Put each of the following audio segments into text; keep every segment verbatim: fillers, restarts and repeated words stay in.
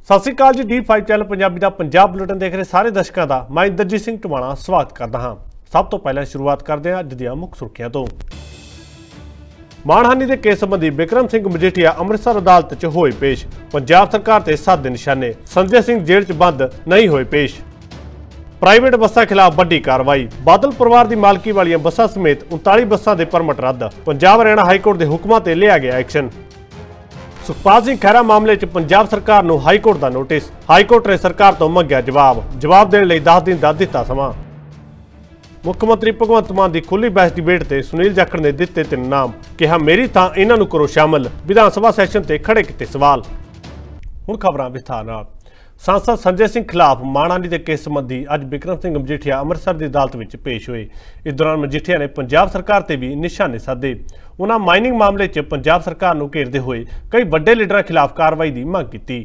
सत श्री अकाल जी। डी फाइव चैनल पंजाबी का पंजाब बुलेटिन देख रहे सारे दर्शकों का मैं इंद्रजीत सिंह टवाणा स्वागत करता हाँ। सब तो पहले शुरुआत करते हैं अज दी मुख्य सुर्खियां तो। मानहानि के केस संबंधी बिक्रम सिंह मजीठिया अमृतसर अदालत च होए पेश। पंजाब सरकार ते सात दे निशाने। संजय सिंह जेल च बंद नहीं होए पेश। प्राइवेट बसां खिलाफ वड्डी कार्रवाई। बादल परिवार की मालकी वाली बसां समेत उनताली बसां दे परमिट रद्द। पंजाब हरियाणा हाईकोर्ट के हुक्मां ते लिया गया एक्शन। सुखपाल सिंह खैरा मामले च पंजाब सरकार नूं हाईकोर्ट का नोटिस। हाईकोर्ट ने सरकार तो मंगया जवाब। जवाब देने लई दस दिन का दिता समा। मुख्यमंत्री भगवंत मान की खुली बहस डिबेट ते सुनील जाखड़ ने दिते तीन नाम। कहा मेरी थां इन्हां नूं करो शामिल। विधान सभा सैशन ते खड़े किते सवाल। हुण खबरां विस्तार नाल। सांसद संजय सिंह खिलाफ मानहानि के केस संबंधी अज बिक्रम सिंह मजीठिया अमृतसर की अदालत में पेश हुए। इस दौरान मजीठिया ने पंजाब सरकार से भी निशाने साधे। उन्होंने माइनिंग मामले च पंजाब सरकार को घेरते हुए कई बड़े लीडर खिलाफ कार्रवाई की मांग की।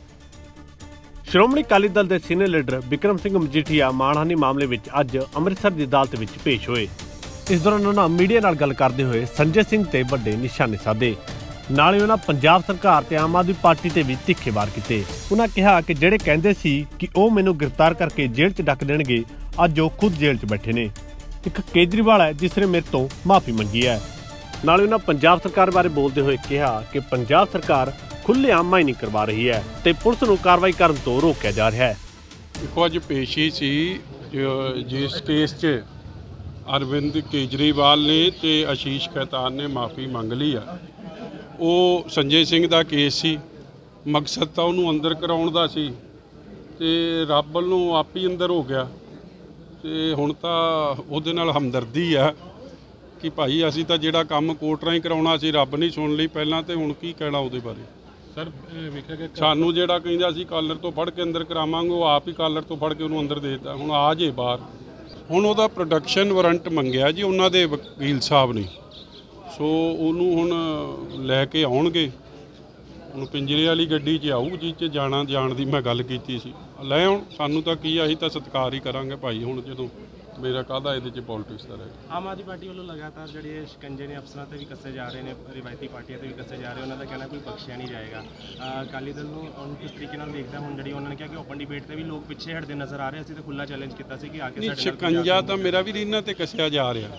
श्रोमणी अकाली दल के सीनियर लीडर बिक्रम सिंह मजीठिया मानहानि मामले में अज अमृतसर की अदालत में पेश हुए। इस दौरान उन्होंने मीडिया नाल गल करते हुए संजय सिंह ते बड़े निशाने साधे। नाले उन्होंने पंजाब सरकार ते आम आदमी पार्टी ते भी तिखे वार किए। उन्होंने कहा कि जेड़े कहंदे सी कि वो मैनू गिरफ्तार करके जेल च डक देणगे, अज वो खुद जेल च बैठे ने। एक केजरीवाल है जिसने मेरे तो माफ़ी मंगी है। नाले उन्होंने पंजाब सरकार बारे बोलते हुए कहा कि पंजाब सरकार खुलेआम माइनिंग करवा रही है ते पुलिस नूं कार्रवाई करन तो रोकिया जा रहा है। देखो अज पेशी सी जिस केस च अरविंद केजरीवाल ने ते आशीष खैतान ने माफ़ी मंग ली है। वो संजय सिंह का केस सी, मकसद तो उन्होंने अंदर कराउण दा सी ते रब वल्लों आप ही अंदर हो गया। ते हुण तां उहदे नाल हमदर्दी है कि भाई असीं तां जिहड़ा काम कोर्ट राहीं कराउणा सी रब नहीं सुण लई पहलां, ते हुण की कहना उहदे बारे। सर वेखिया कि सानूं जिहड़ा कहिंदा सी कालर तो फड़ के अंदर करावांगे, वो आप ही कालर तो फड़ के उहनूं अंदर दे दित्ता। हुण आ जे बाहर। हुण उहदा प्रोडक्शन वारंट मंगिया जी उन्हां दे वकील साहब ने। सो ਉਹਨੂੰ ਹੁਣ ਲੈ ਕੇ ਆਉਣਗੇ। ਹੁਣ ਪਿੰਜਰੇ ਵਾਲੀ ਗੱਡੀ 'ਚ ਆਊ ਜਿਹ 'ਚ ਜਾਣਾ ਜਾਣ ਦੀ ਮੈਂ ਗੱਲ ਕੀਤੀ ਸੀ। ਲੈ ਆਉਣ, ਸਾਨੂੰ ਤਾਂ ਕੀ ਅਸੀਂ ਤਾਂ ਸਤਿਕਾਰ ਹੀ ਕਰਾਂਗੇ ਭਾਈ। ਹੁਣ ਜਦੋਂ ਮੇਰਾ ਕਾਹਦਾ ਇਹਦੇ 'ਚ ਪੋਲਿਟਿਕਸ ਦਾ ਰਹਿ। ਆਮ ਆਦਮੀ ਪਾਰਟੀ ਵੱਲੋਂ ਲਗਾਤਾਰ ਜਿਹੜੇ ਸ਼ਿਕੰਜੇ ਨੇ ਅਫਸਰਾਂ ਤੇ ਵੀ ਕੱਸੇ ਜਾ ਰਹੇ ਨੇ, ਰਿਵਾਇਤੀ ਪਾਰਟੀਆਂ ਤੇ ਵੀ ਕੱਸੇ ਜਾ ਰਹੇ। ਉਹਨਾਂ ਦਾ ਕਹਿਣਾ ਕੋਈ ਬਖਸ਼ਿਆ ਨਹੀਂ ਜਾਏਗਾ। ਅਕਾਲੀ ਦਲ ਨੂੰ ਹੁਣ ਕਿਸ ਤਰੀਕੇ ਨਾਲ ਦੇਖਦਾ ਹੁਣ ਜਿਹੜੀ ਉਹਨਾਂ ਨੇ ਕਿਹਾ ਕਿ ਓਪਨ ਡਿਬੇਟ ਤੇ ਵੀ ਲੋਕ ਪਿੱਛੇ ਹਟਦੇ ਨਜ਼ਰ ਆ ਰਹੇ। ਅਸੀਂ ਤਾਂ ਖੁੱਲਾ ਚੈਲੰਜ ਕੀਤਾ ਸੀ ਕਿ ਆ ਕੇ ਸਾਡੇ ਨਾਲ ਸ਼ਿਕੰਜਾ ਤਾਂ ਮੇਰਾ ਵੀ ਇਹਨਾਂ ਤੇ ਕੱਸਿਆ ਜਾ ਰਿਹਾ।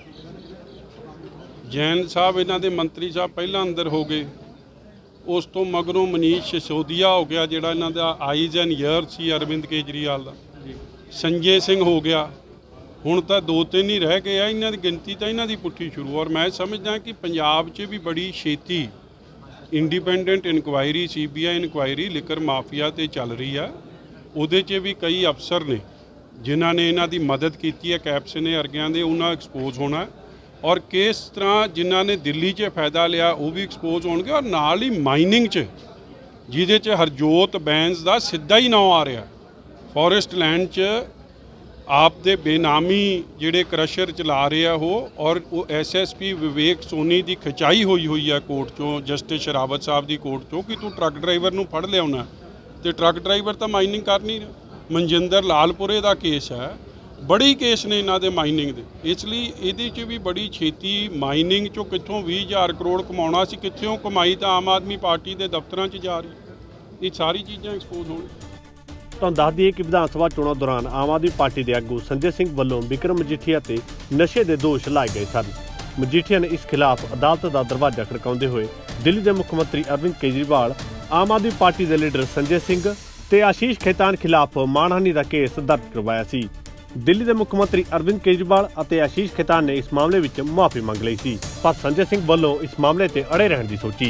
जैन साहब इन्हों के मंत्री साहब पहला अंदर हो गए, उस तो मगरों मनीष सिसोदिया हो गया जोड़ा इन्हों का आईज एंड ईयर सी अरविंद केजरीवाल का। संजय सिंह हो गया। हुण तो दो तीन ही रह गए। इन्हों की गिनती तो इन्हों की पुट्ठी शुरू। और मैं समझदा कि पंजाब च भी बड़ी छेती independent inquiry C B I inquiry liquor mafia ते चल रही है। उहदे च भी कई अफसर ने जिन्हों ने इन्हों की मदद की है। कैप्स ने अर्गियां दे उन्होंने एक्सपोज होना है। और किस तरह जिन्हों ने दिल्ली च फायदा लिया वो भी एक्सपोज होंगे। और नाल ही माइनिंग च जिहदे च हरजोत बैंस का सीधा ही नाम आ रहा। फॉरेस्ट लैंड च आप दे बेनामी जिहड़े क्रशर चला रहे हैं वो। और वो S S P Vivek Soni की खिंचाई हुई हुई है कोर्ट चों, जस्टिस शरावत साहब की कोर्ट चों कि तू ट्रक ड्राइवर नूं फड़ लिया। तो ट्रक ड्राइवर तो माइनिंग कर नहीं रहा। मनजिंदर लालपुरे का केस है, बड़ी केस ने इन्हों के माइनिंग के। इसलिए ये भी बड़ी छेती माइनिंग चो कितों भी हज़ार करोड़ कमाना सी कितों कमाई तो आम आदमी पार्टी के दफ्तर च जा रही। ये सारी चीज़ें एक्सपोज हो। तो दस दिए कि विधान सभा चोणों दौरान आम आदमी पार्टी के आगू संजय सिंह वालों बिक्रम मजीठिया ते नशे के दोष लाए गए सन। मजीठिया ने इस खिलाफ अदालत का दरवाजा खड़काते हुए दिल्ली के मुख्यमंत्री अरविंद केजरीवाल, आम आदमी पार्टी के लीडर संजय सिंह ते आशीष खैतान खिलाफ मानहानि का केस दर्ज करवाया सी। दिल्ली के मुख्यमंत्री अरविंद केजरीवाल और आशीष खैतान ने इस मामले में माफी मंग ली सी, पर संजय सिंह वालों इस मामले से अड़े रहने की सोची।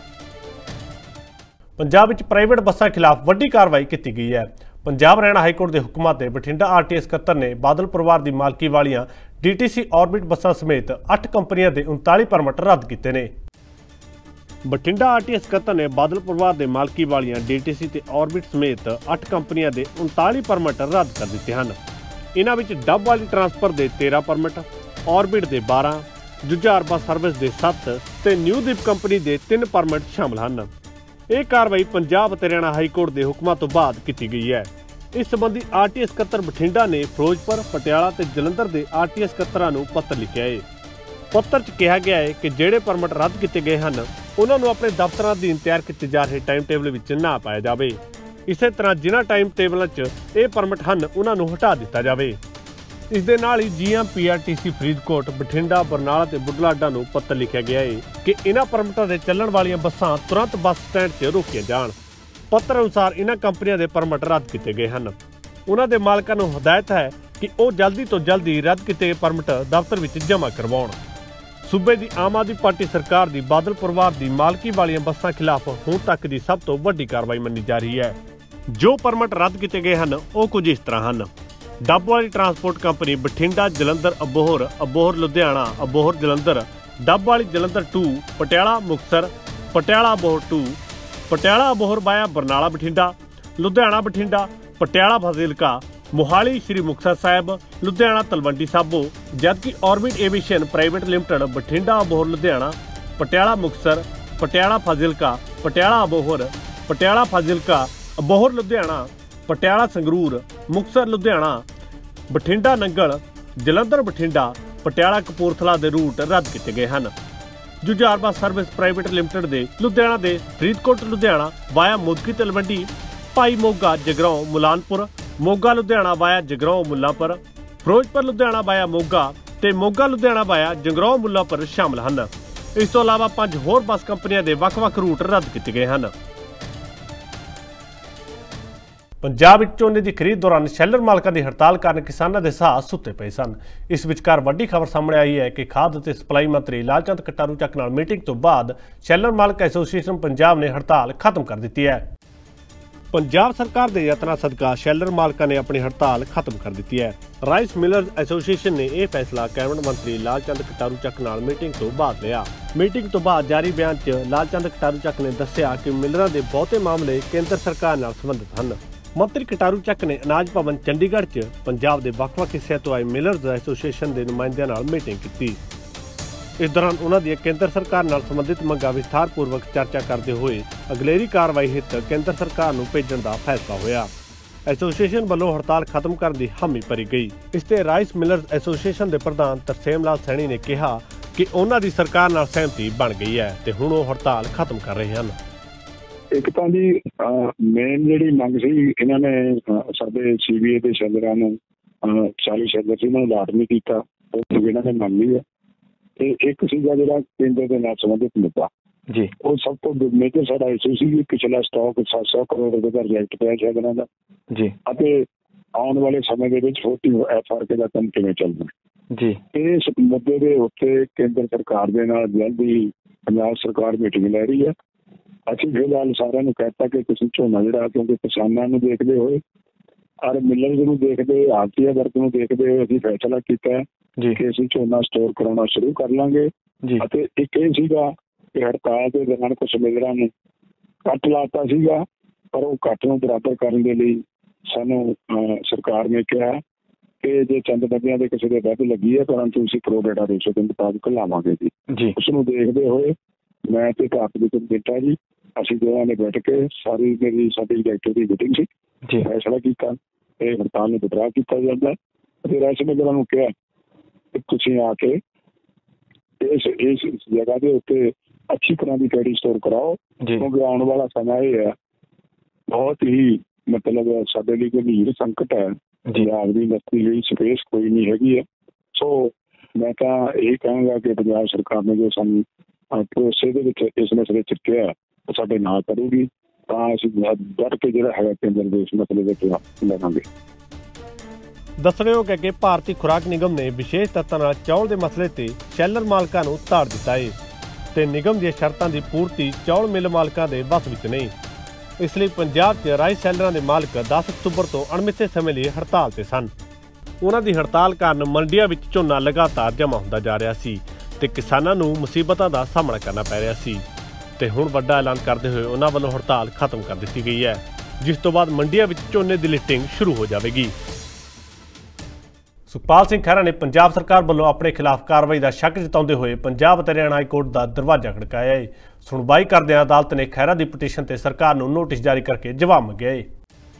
पंजाब में प्राइवेट बसां खिलाफ वड्डी कार्रवाई की गई है। पंजाब हरियाणा हाईकोर्ट के हुक्मां ते बठिंडा आर टी एस सकत्तर ने बादल परिवार की मालकी वालियां डी टी सी ऑर्बिट बसां समेत अठ कंपनियों के उनताली परमिट रद्द किए ने। बठिंडा आर टी एस सकत्तर ने बादल परिवार के मालकी वालियां डी टी सी ते ऑर्बिट समेत अठ कंपनियों के उनताली परमिट रद्द कर दिए हैं। इन्हां विच डब वाली ट्रांसफर के तेरह परमिट, ऑर्बिट के बारह, जुझार बस सर्विस के सत्त ते न्यूदीप कंपनी के तीन परमिट शामिल हैं। यह कार्रवाई पंजाब ते हरियाणा हाईकोर्ट के हुक्मां तो बाद की गई है। इस संबंधी आर टी एस सकत्तर बठिंडा ने फिरोजपुर, पटियाला ते जलंधर के आर टी एस सकत्तरां नूं पत्र लिखिया है। पत्र च कहा गया है कि जिहड़े परमिट रद्द किए गए हैं उन्होंने अपने दफ्तरां अधीन तैयार किए जा रहे टाइम टेबल विच ना पाया जाए। ਇਸੇ ਤਰ੍ਹਾਂ ਜਿਨ੍ਹਾਂ ਟਾਈਮ ਟੇਬਲਾਂ 'ਚ ਇਹ ਪਰਮਿਟ ਹਨ ਉਹਨਾਂ ਨੂੰ ਹਟਾ ਦਿੱਤਾ ਜਾਵੇ। ਇਸ ਦੇ ਨਾਲ ਹੀ ਜੀਐਮ ਪੀਆਰਟੀਸੀ ਫਰੀਦਕੋਟ, ਬਠਿੰਡਾ, ਬਰਨਾਲਾ ਤੇ ਬੁਢਲਾਡਾ ਨੂੰ ਪੱਤਰ ਲਿਖਿਆ ਗਿਆ ਹੈ ਕਿ ਇਹਨਾਂ ਪਰਮਿਟਾਂ ਦੇ ਚੱਲਣ ਵਾਲੀਆਂ ਬੱਸਾਂ ਤੁਰੰਤ ਬੱਸ ਸਟੈਂਡ 'ਚ ਰੋਕੀਆਂ ਜਾਣ। ਪੱਤਰ ਅਨੁਸਾਰ ਇਹਨਾਂ ਕੰਪਨੀਆਂ ਦੇ ਪਰਮਿਟ ਰੱਦ ਕੀਤੇ ਗਏ ਹਨ। ਉਹਨਾਂ ਦੇ ਮਾਲਕਾਂ ਨੂੰ ਹਦਾਇਤ ਹੈ ਕਿ ਉਹ ਜਲਦੀ ਤੋਂ ਜਲਦੀ ਰੱਦ ਕੀਤੇ ਪਰਮਿਟ ਦਫ਼ਤਰ ਵਿੱਚ ਜਮ੍ਹਾਂ ਕਰਵਾਉਣ। ਸੂਬੇ ਦੀ ਆਮ ਆਦਮੀ ਪਾਰਟੀ ਸਰਕਾਰ ਦੀ ਬਾਦਲ ਪਰਿਵਾਰ ਦੀ ਮਾਲਕੀ ਵਾਲੀਆਂ ਬੱਸਾਂ ਖਿਲਾਫ ਹੁਣ ਤੱਕ ਦੀ ਸਭ ਤੋਂ ਵੱਡੀ ਕਾਰਵਾਈ ਮੰਨੀ ਜਾ ਰਹੀ ਹੈ। ਜੋ ਪਰਮਿਟ ਰੱਦ ਕੀਤੇ ਗਏ ਹਨ ਉਹ ਕੁਝ ਇਸ ਤਰ੍ਹਾਂ ਹਨ। Dabwali transport company Bathinda, Jalandhar, Abohar, Abohar Ludhiana, Abohar Jalandhar, Dabwali Jalandhar to, Patiala Muktsar, Patiala Abohar to, Patiala Abohar via Barnala Bathinda, Ludhiana Bathinda, Patiala Fazilka, Mohali Sri Muktsar Sahib, Ludhiana Talwandi Sabo, ਜਦਕਿ Orbit Aviation private limited Bathinda Abohar Ludhiana, Patiala Muktsar, Patiala Fazilka, Patiala Abohar, Patiala Fazilka, Abohar Ludhiana, Patiala Sangrur, Muktsar Ludhiana, Bathinda Nangal, Jalandhar Bathinda, Patiala Kapurthala ਦੇ ਰੂਟ ਰੱਦ ਕੀਤੇ ਗਏ ਹਨ। Jujhar bus service private limited ਦੇ ਲੁਧਿਆਣਾ ਦੇ Faridkot Ludhiana via Mudki Talwandi, Bhai Moga Jagraon Mullanpur, Moga Ludhiana via Jagraon Mullanpur, Ferozepur Ludhiana via Moga ਤੇ ਮੋਗਾ ਲੁਧਿਆਣਾ ਵਾਇਆ ਜਗਰਾਉਂ ਮੁੱਲਾਂਪੁਰ ਸ਼ਾਮਲ ਹਨ। ਇਸ ਤੋਂ ਇਲਾਵਾ ਪੰਜ ਹੋਰ ਬੱਸ ਕੰਪਨੀਆਂ ਦੇ ਵੱਖ-ਵੱਖ ਰੂਟ ਰੱਦ ਕੀਤੇ ਗਏ ਹਨ। ਪੰਜਾਬ ਵਿੱਚ ਝੋਨੇ ਦੀ ਖਰੀਦ ਦੌਰਾਨ ਸ਼ੈਲਰ ਮਾਲਕਾਂ ਦੀ ਹੜਤਾਲ ਕਾਰਨ ਕਿਸਾਨਾਂ ਦੇ ਸਾਹ ਸੁੱਤੇ ਪਏ ਸਨ। ਇਸ ਵਿਚਕਾਰ ਵੱਡੀ ਖਬਰ ਸਾਹਮਣੇ ਆਈ ਹੈ ਕਿ ਖਾਦ ਅਤੇ ਸਪਲਾਈ ਮੰਤਰੀ ਲਾਲਚੰਦ ਕਟਾਰੂ ਚੱਕ ਨਾਲ ਮੀਟਿੰਗ ਤੋਂ ਬਾਅਦ ਸ਼ੈਲਰ ਮਾਲਕ ਐਸੋਸੀਏਸ਼ਨ ਪੰਜਾਬ ਨੇ ਹੜਤਾਲ ਖਤਮ ਕਰ ਦਿੱਤੀ ਹੈ। ਪੰਜਾਬ ਸਰਕਾਰ ਦੇ ਯਤਨਾਂ ਸਦਕਾ ਸ਼ੈਲਰ ਮਾਲਕਾਂ ਨੇ ਆਪਣੀ ਹੜਤਾਲ ਖਤਮ ਕਰ ਦਿੱਤੀ ਹੈ। ਰਾਈਸ ਮਿਲਰਜ਼ ਐਸੋਸੀਏਸ਼ਨ ਨੇ ਇਹ ਫੈਸਲਾ ਕੈਬਨਿਟ ਮੰਤਰੀ ਲਾਲਚੰਦ ਕਟਾਰੂ ਚੱਕ ਨਾਲ ਮੀਟਿੰਗ ਤੋਂ ਬਾਅਦ ਲਿਆ। ਮੀਟਿੰਗ ਤੋਂ ਬਾਅਦ ਜਾਰੀ ਬਿਆਨ 'ਚ ਲਾਲਚੰਦ ਕਟਾਰੂ ਚੱਕ ਨੇ ਦੱਸਿਆ ਕਿ ਮਿਲਰਾਂ ਦੇ ਬਹੁਤੇ ਮਾਮਲੇ ਕੇਂਦਰ ਸਰਕਾਰ ਨਾਲ ਸੰਬੰਧਿਤ ਹਨ। ਮੰਤਰੀ ਕਟਾਰੂ ਚੱਕ ਨੇ ਅਨਾਜ ਭਵਨ ਚੰਡੀਗੜ੍ਹ 'ਚ ਪੰਜਾਬ ਦੇ ਵੱਖ-ਵੱਖ ਹਿੱਸਿਆਂ ਤੋਂ ਆਏ ਮਿਲਰਜ਼ ਐਸੋਸੀਏਸ਼ਨ ਦੇ ਨੁਮਾਇੰਦਿਆਂ ਨਾਲ ਮੀਟਿੰਗ ਕੀਤੀ। ਇਸ ਦੌਰਾਨ ਉਹਨਾਂ ਦੀਆਂ ਕੇਂਦਰ ਸਰਕਾਰ ਨਾਲ ਸੰਬੰਧਿਤ ਮੰਗਾਂ ਵਿਸਥਾਰਪੂਰਵਕ ਚਰਚਾ ਕਰਦੇ ਹੋਏ ਅਗਲੇਰੀ ਕਾਰਵਾਈ ਹਿੱਤ ਕੇਂਦਰ ਸਰਕਾਰ ਨੂੰ ਭੇਜਣ ਦਾ ਫੈਸਲਾ ਹੋਇਆ। ਐਸੋਸੀਏਸ਼ਨ ਵੱਲੋਂ ਹੜਤਾਲ ਖਤਮ ਕਰਨ ਦੀ ਹਾਮੀ ਭਰੀ ਗਈ। ਇਸ ਤੇ ਰਾਈਸ ਮਿਲਰਜ਼ ਐਸੋਸੀਏਸ਼ਨ ਦੇ ਪ੍ਰਧਾਨ ਤਰਸੇਮ ਲਾਲ ਸੈਣੀ ਨੇ ਕਿਹਾ ਕਿ ਉਹਨਾਂ ਦੀ ਸਰਕਾਰ ਨਾਲ ਸਹਿਮਤੀ ਬਣ ਗਈ ਹੈ ਤੇ ਹੁਣ ਉਹ ਹੜਤਾਲ ਖਤਮ ਕਰ ਰਹੇ ਹਨ। ਇੱਕ ਤਾਂ ਜੀ ਮੇਨ ਜਿਹੜੀ ਮੰਗ ਸੀ, ਇਹਨਾਂ ਨੇ ਸਾਡੇ ਸੀਬੀਏ ਦੇ ਸ਼ੈਲਰਾਂ ਨੂੰ ਚਾਲੀ ਸ਼ੈਲਰ ਸੀ ਉਹਨਾਂ ਨੂੰ ਅਲਾਟ ਨਹੀਂ ਕੀਤਾ, ਉਹ ਇਹਨਾਂ ਨੇ ਮੰਨ ਲਈ ਹੈ। ਤੇ ਇੱਕ ਸੀਗਾ ਜਿਹੜਾ ਕੇਂਦਰ ਦੇ ਨਾਲ ਸੰਬੰਧਿਤ ਮੁੱਦਾ ਜੀ, ਉਹ ਸਭ ਤੋਂ ਮੇਜਰ ਸਾਡਾ ਇਸ਼ੂ ਸੀ। ਪਿਛਲਾ ਸਟਾਕ ਸੱਤ ਸੌ ਕਰੋੜ ਰੁਪਏ ਦਾ ਰਿਜੈਕਟ ਪਿਆ ਸ਼ੈਲਰਾਂ ਦਾ ਜੀ, ਅਤੇ ਆਉਣ ਵਾਲੇ ਸਮੇਂ ਦੇ ਵਿੱਚ ਫੋਰਟੀ ਐਫ ਆਰ ਕੇ ਦਾ ਕੰਮ ਕਿਵੇਂ ਚੱਲਣਾ ਜੀ। ਇਸ ਮੁੱਦੇ ਦੇ ਉੱਤੇ ਕੇਂਦਰ ਸਰਕਾਰ ਦੇ ਨਾਲ ਜਲਦੀ ਪੰਜਾਬ ਸਰਕਾਰ ਮੀਟਿੰਗ ਲੈ ਰਹੀ ਹੈ। ਅਸੀਂ ਫਿਲਹਾਲ ਸਾਰਿਆਂ ਨੂੰ ਕਹਿਤਾ ਕਿ ਤੁਸੀਂ ਝੋਨਾ ਜਿਹੜਾ, ਕਿਉਂਕਿ ਕਿਸਾਨਾਂ ਨੂੰ ਦੇਖਦੇ ਹੋਏ ਔਰ ਮਿਲਰਜ਼ ਨੂੰ ਦੇਖਦੇ, ਆੜ੍ਹਤੀ ਵਰਗ ਨੂੰ ਦੇਖਦੇ ਹੋਏ ਅਸੀਂ ਫੈਸਲਾ ਕੀਤਾ ਕਿ ਅਸੀਂ ਝੋਨਾ ਸਟੋਰ ਕਰਾਉਣਾ ਸ਼ੁਰੂ ਕਰ ਲਾਂਗੇ। ਅਤੇ ਇੱਕ ਇਹ ਸੀਗਾ ਕਿ ਹੜਤਾਲ ਦੇ ਦੌਰਾਨ ਕੁਛ ਮਿਲਰਾਂ ਨੂੰ ਕੱਟ ਲਾਤਾ ਸੀਗਾ, ਪਰ ਉਹ ਕੱਟ ਨੂੰ ਬਰਾਬਰ ਕਰਨ ਦੇ ਲਈ ਸਾਨੂੰ ਸਰਕਾਰ ਨੇ ਕਿਹਾ ਕਿ ਜੇ ਚੰਦ ਬੰਦਿਆਂ ਦੇ ਕਿਸੇ ਦੇ ਵੱਧ ਲੱਗੀ ਹੈ ਪਰੰਤੂ ਅਸੀਂ ਕਰੋ ਡੇਟਾ ਰੇਸ਼ੋ ਦੇ ਮੁਤਾਬਕ ਲਾਵਾਂਗੇ ਜੀ। ਉਸ ਨੂੰ ਦੇਖਦੇ ਹੋਏ ਮੈਂ ਤੇ ਭਾਰਤ ਦੇ ਬੇਟਾ ਜੀ ਅਸੀਂ ਦੋਵਾਂ ਨੇ ਬੈਠ ਕੇ ਸਾਰੀ ਜਿਹੜੀ ਸਾਡੀ ਡਾਇਰੈਕਟਰ ਦੀ ਮੀਟਿੰਗ ਸੀ, ਫੈਸਲਾ ਕੀਤਾ ਇਹ ਹੜਤਾਲ ਨੂੰ ਵਿਦਰਾਅ ਕੀਤਾ ਜਾਂਦਾ ਅਤੇ ਰਾਈਸ ਮਿਲਰਾਂ ਨੂੰ ਕਿਹਾ ਕਿ ਤੁਸੀਂ ਆ ਕੇ ਇਸ ਇਸ ਜਗ੍ਹਾ ਦੇ ਉੱਤੇ ਅੱਛੀ ਤਰ੍ਹਾਂ ਦੀ ਕੈਡੀ ਸਟੋਰ ਕਰਾਓ, ਕਿਉਂਕਿ ਆਉਣ ਵਾਲਾ ਸਮਾਂ ਇਹ ਹੈ ਬਹੁਤ ਹੀ ਮਤਲਬ ਸਾਡੇ ਲਈ ਗੰਭੀਰ ਸੰਕਟ ਹੈ। ਪੰਜਾਬ ਦੀ ਇੰਡਸਟਰੀ ਲਈ ਸਪੇਸ ਕੋਈ ਨਹੀਂ ਹੈਗੀ ਹੈ। ਸੋ ਮੈਂ ਤਾਂ ਇਹ ਕਹਾਂਗਾ ਕਿ ਪੰਜਾਬ ਸਰਕਾਰ ਨੇ ਜੋ ਸਾਨੂੰ ਭਰੋਸੇ ਦੇ ਵਿੱਚ ਇਸ ਮਸਲੇ ਚੁੱਕਿਆ ਉਹ ਸਾਡੇ ਨਾਲ ਕਰੂਗੀ, ਤਾਂ ਅਸੀਂ ਡਟ ਕੇ ਜਿਹੜਾ ਹੈਗਾ ਕੇਂਦਰ ਦੇ ਇਸ ਮਸਲੇ ਦੇ ਖਿਲਾਫ ਲੜਾਂਗੇ। ਦੱਸਣਯੋਗ ਹੈ ਕਿ ਭਾਰਤੀ ਖੁਰਾਕ ਨਿਗਮ ਨੇ ਵਿਸ਼ੇਸ਼ ਤੱਤਾਂ ਨਾਲ ਚੌਲ ਦੇ ਮਸਲੇ ਤੇ ਸ਼ੈਲਰ ਮਾਲਕਾਂ ਨੂੰ ਤਾੜ ਦਿੱਤਾ ਹੈ ਤੇ ਨਿਗਮ ਦੀਆਂ ਸ਼ਰਤਾਂ ਦੀ ਪੂਰਤੀ ਚੌਲ ਮਿਲ ਮਾਲਕਾਂ ਦੇ ਵੱਸ ਵਿੱਚ ਨਹੀਂ। ਇਸ ਲਈ ਪੰਜਾਬ 'ਚ ਰਾਈਸ ਸ਼ੈਲਰਾਂ ਦੇ ਮਾਲਕ ਦਸ ਅਕਤੂਬਰ ਤੋਂ ਅਣਮਿੱਥੇ ਸਮੇਂ ਲਈ ਹੜਤਾਲ ਤੇ ਸਨ। ਉਹਨਾਂ ਦੀ ਹੜਤਾਲ ਕਾਰਨ ਮੰਡੀਆਂ ਵਿੱਚ ਝੋਨਾ ਲਗਾਤਾਰ ਜਮ੍ਹਾਂ ਹੁੰਦਾ ਜਾ ਰਿਹਾ ਸੀ ਤੇ ਕਿਸਾਨਾਂ ਨੂੰ ਮੁਸੀਬਤਾਂ ਦਾ ਸਾਹਮਣਾ ਕਰਨਾ ਪੈ ਰਿਹਾ ਸੀ ਤੇ ਹੁਣ ਵੱਡਾ ਐਲਾਨ ਕਰਦੇ ਹੋਏ ਉਹਨਾਂ ਵੱਲੋਂ ਹੜਤਾਲ ਖਤਮ ਕਰ ਦਿੱਤੀ ਗਈ ਹੈ, ਜਿਸ ਤੋਂ ਬਾਅਦ ਮੰਡੀਆਂ ਵਿੱਚ ਝੋਨੇ ਦੀ ਲਿਫਟਿੰਗ ਸ਼ੁਰੂ ਹੋ ਜਾਵੇਗੀ। ਸੁਖਪਾਲ ਸਿੰਘ ਖਹਿਰਾ ਨੇ ਪੰਜਾਬ ਸਰਕਾਰ ਵੱਲੋਂ ਆਪਣੇ ਖਿਲਾਫ ਕਾਰਵਾਈ ਦਾ ਸ਼ੱਕ ਜਤਾਉਂਦੇ ਹੋਏ ਪੰਜਾਬ ਅਤੇ ਹਰਿਆਣਾ ਹਾਈ ਕੋਰਟ ਦਾ ਦਰਵਾਜ਼ਾ ਖੜਕਾਇਆ ਹੈ। ਸੁਣਵਾਈ ਕਰਦਿਆਂ ਅਦਾਲਤ ਨੇ ਖਹਿਰਾ ਦੀ ਪਟੀਸ਼ਨ ਤੇ ਸਰਕਾਰ ਨੂੰ ਨੋਟਿਸ ਜਾਰੀ ਕਰਕੇ ਜਵਾਬ ਮੰਗਿਆ ਹੈ।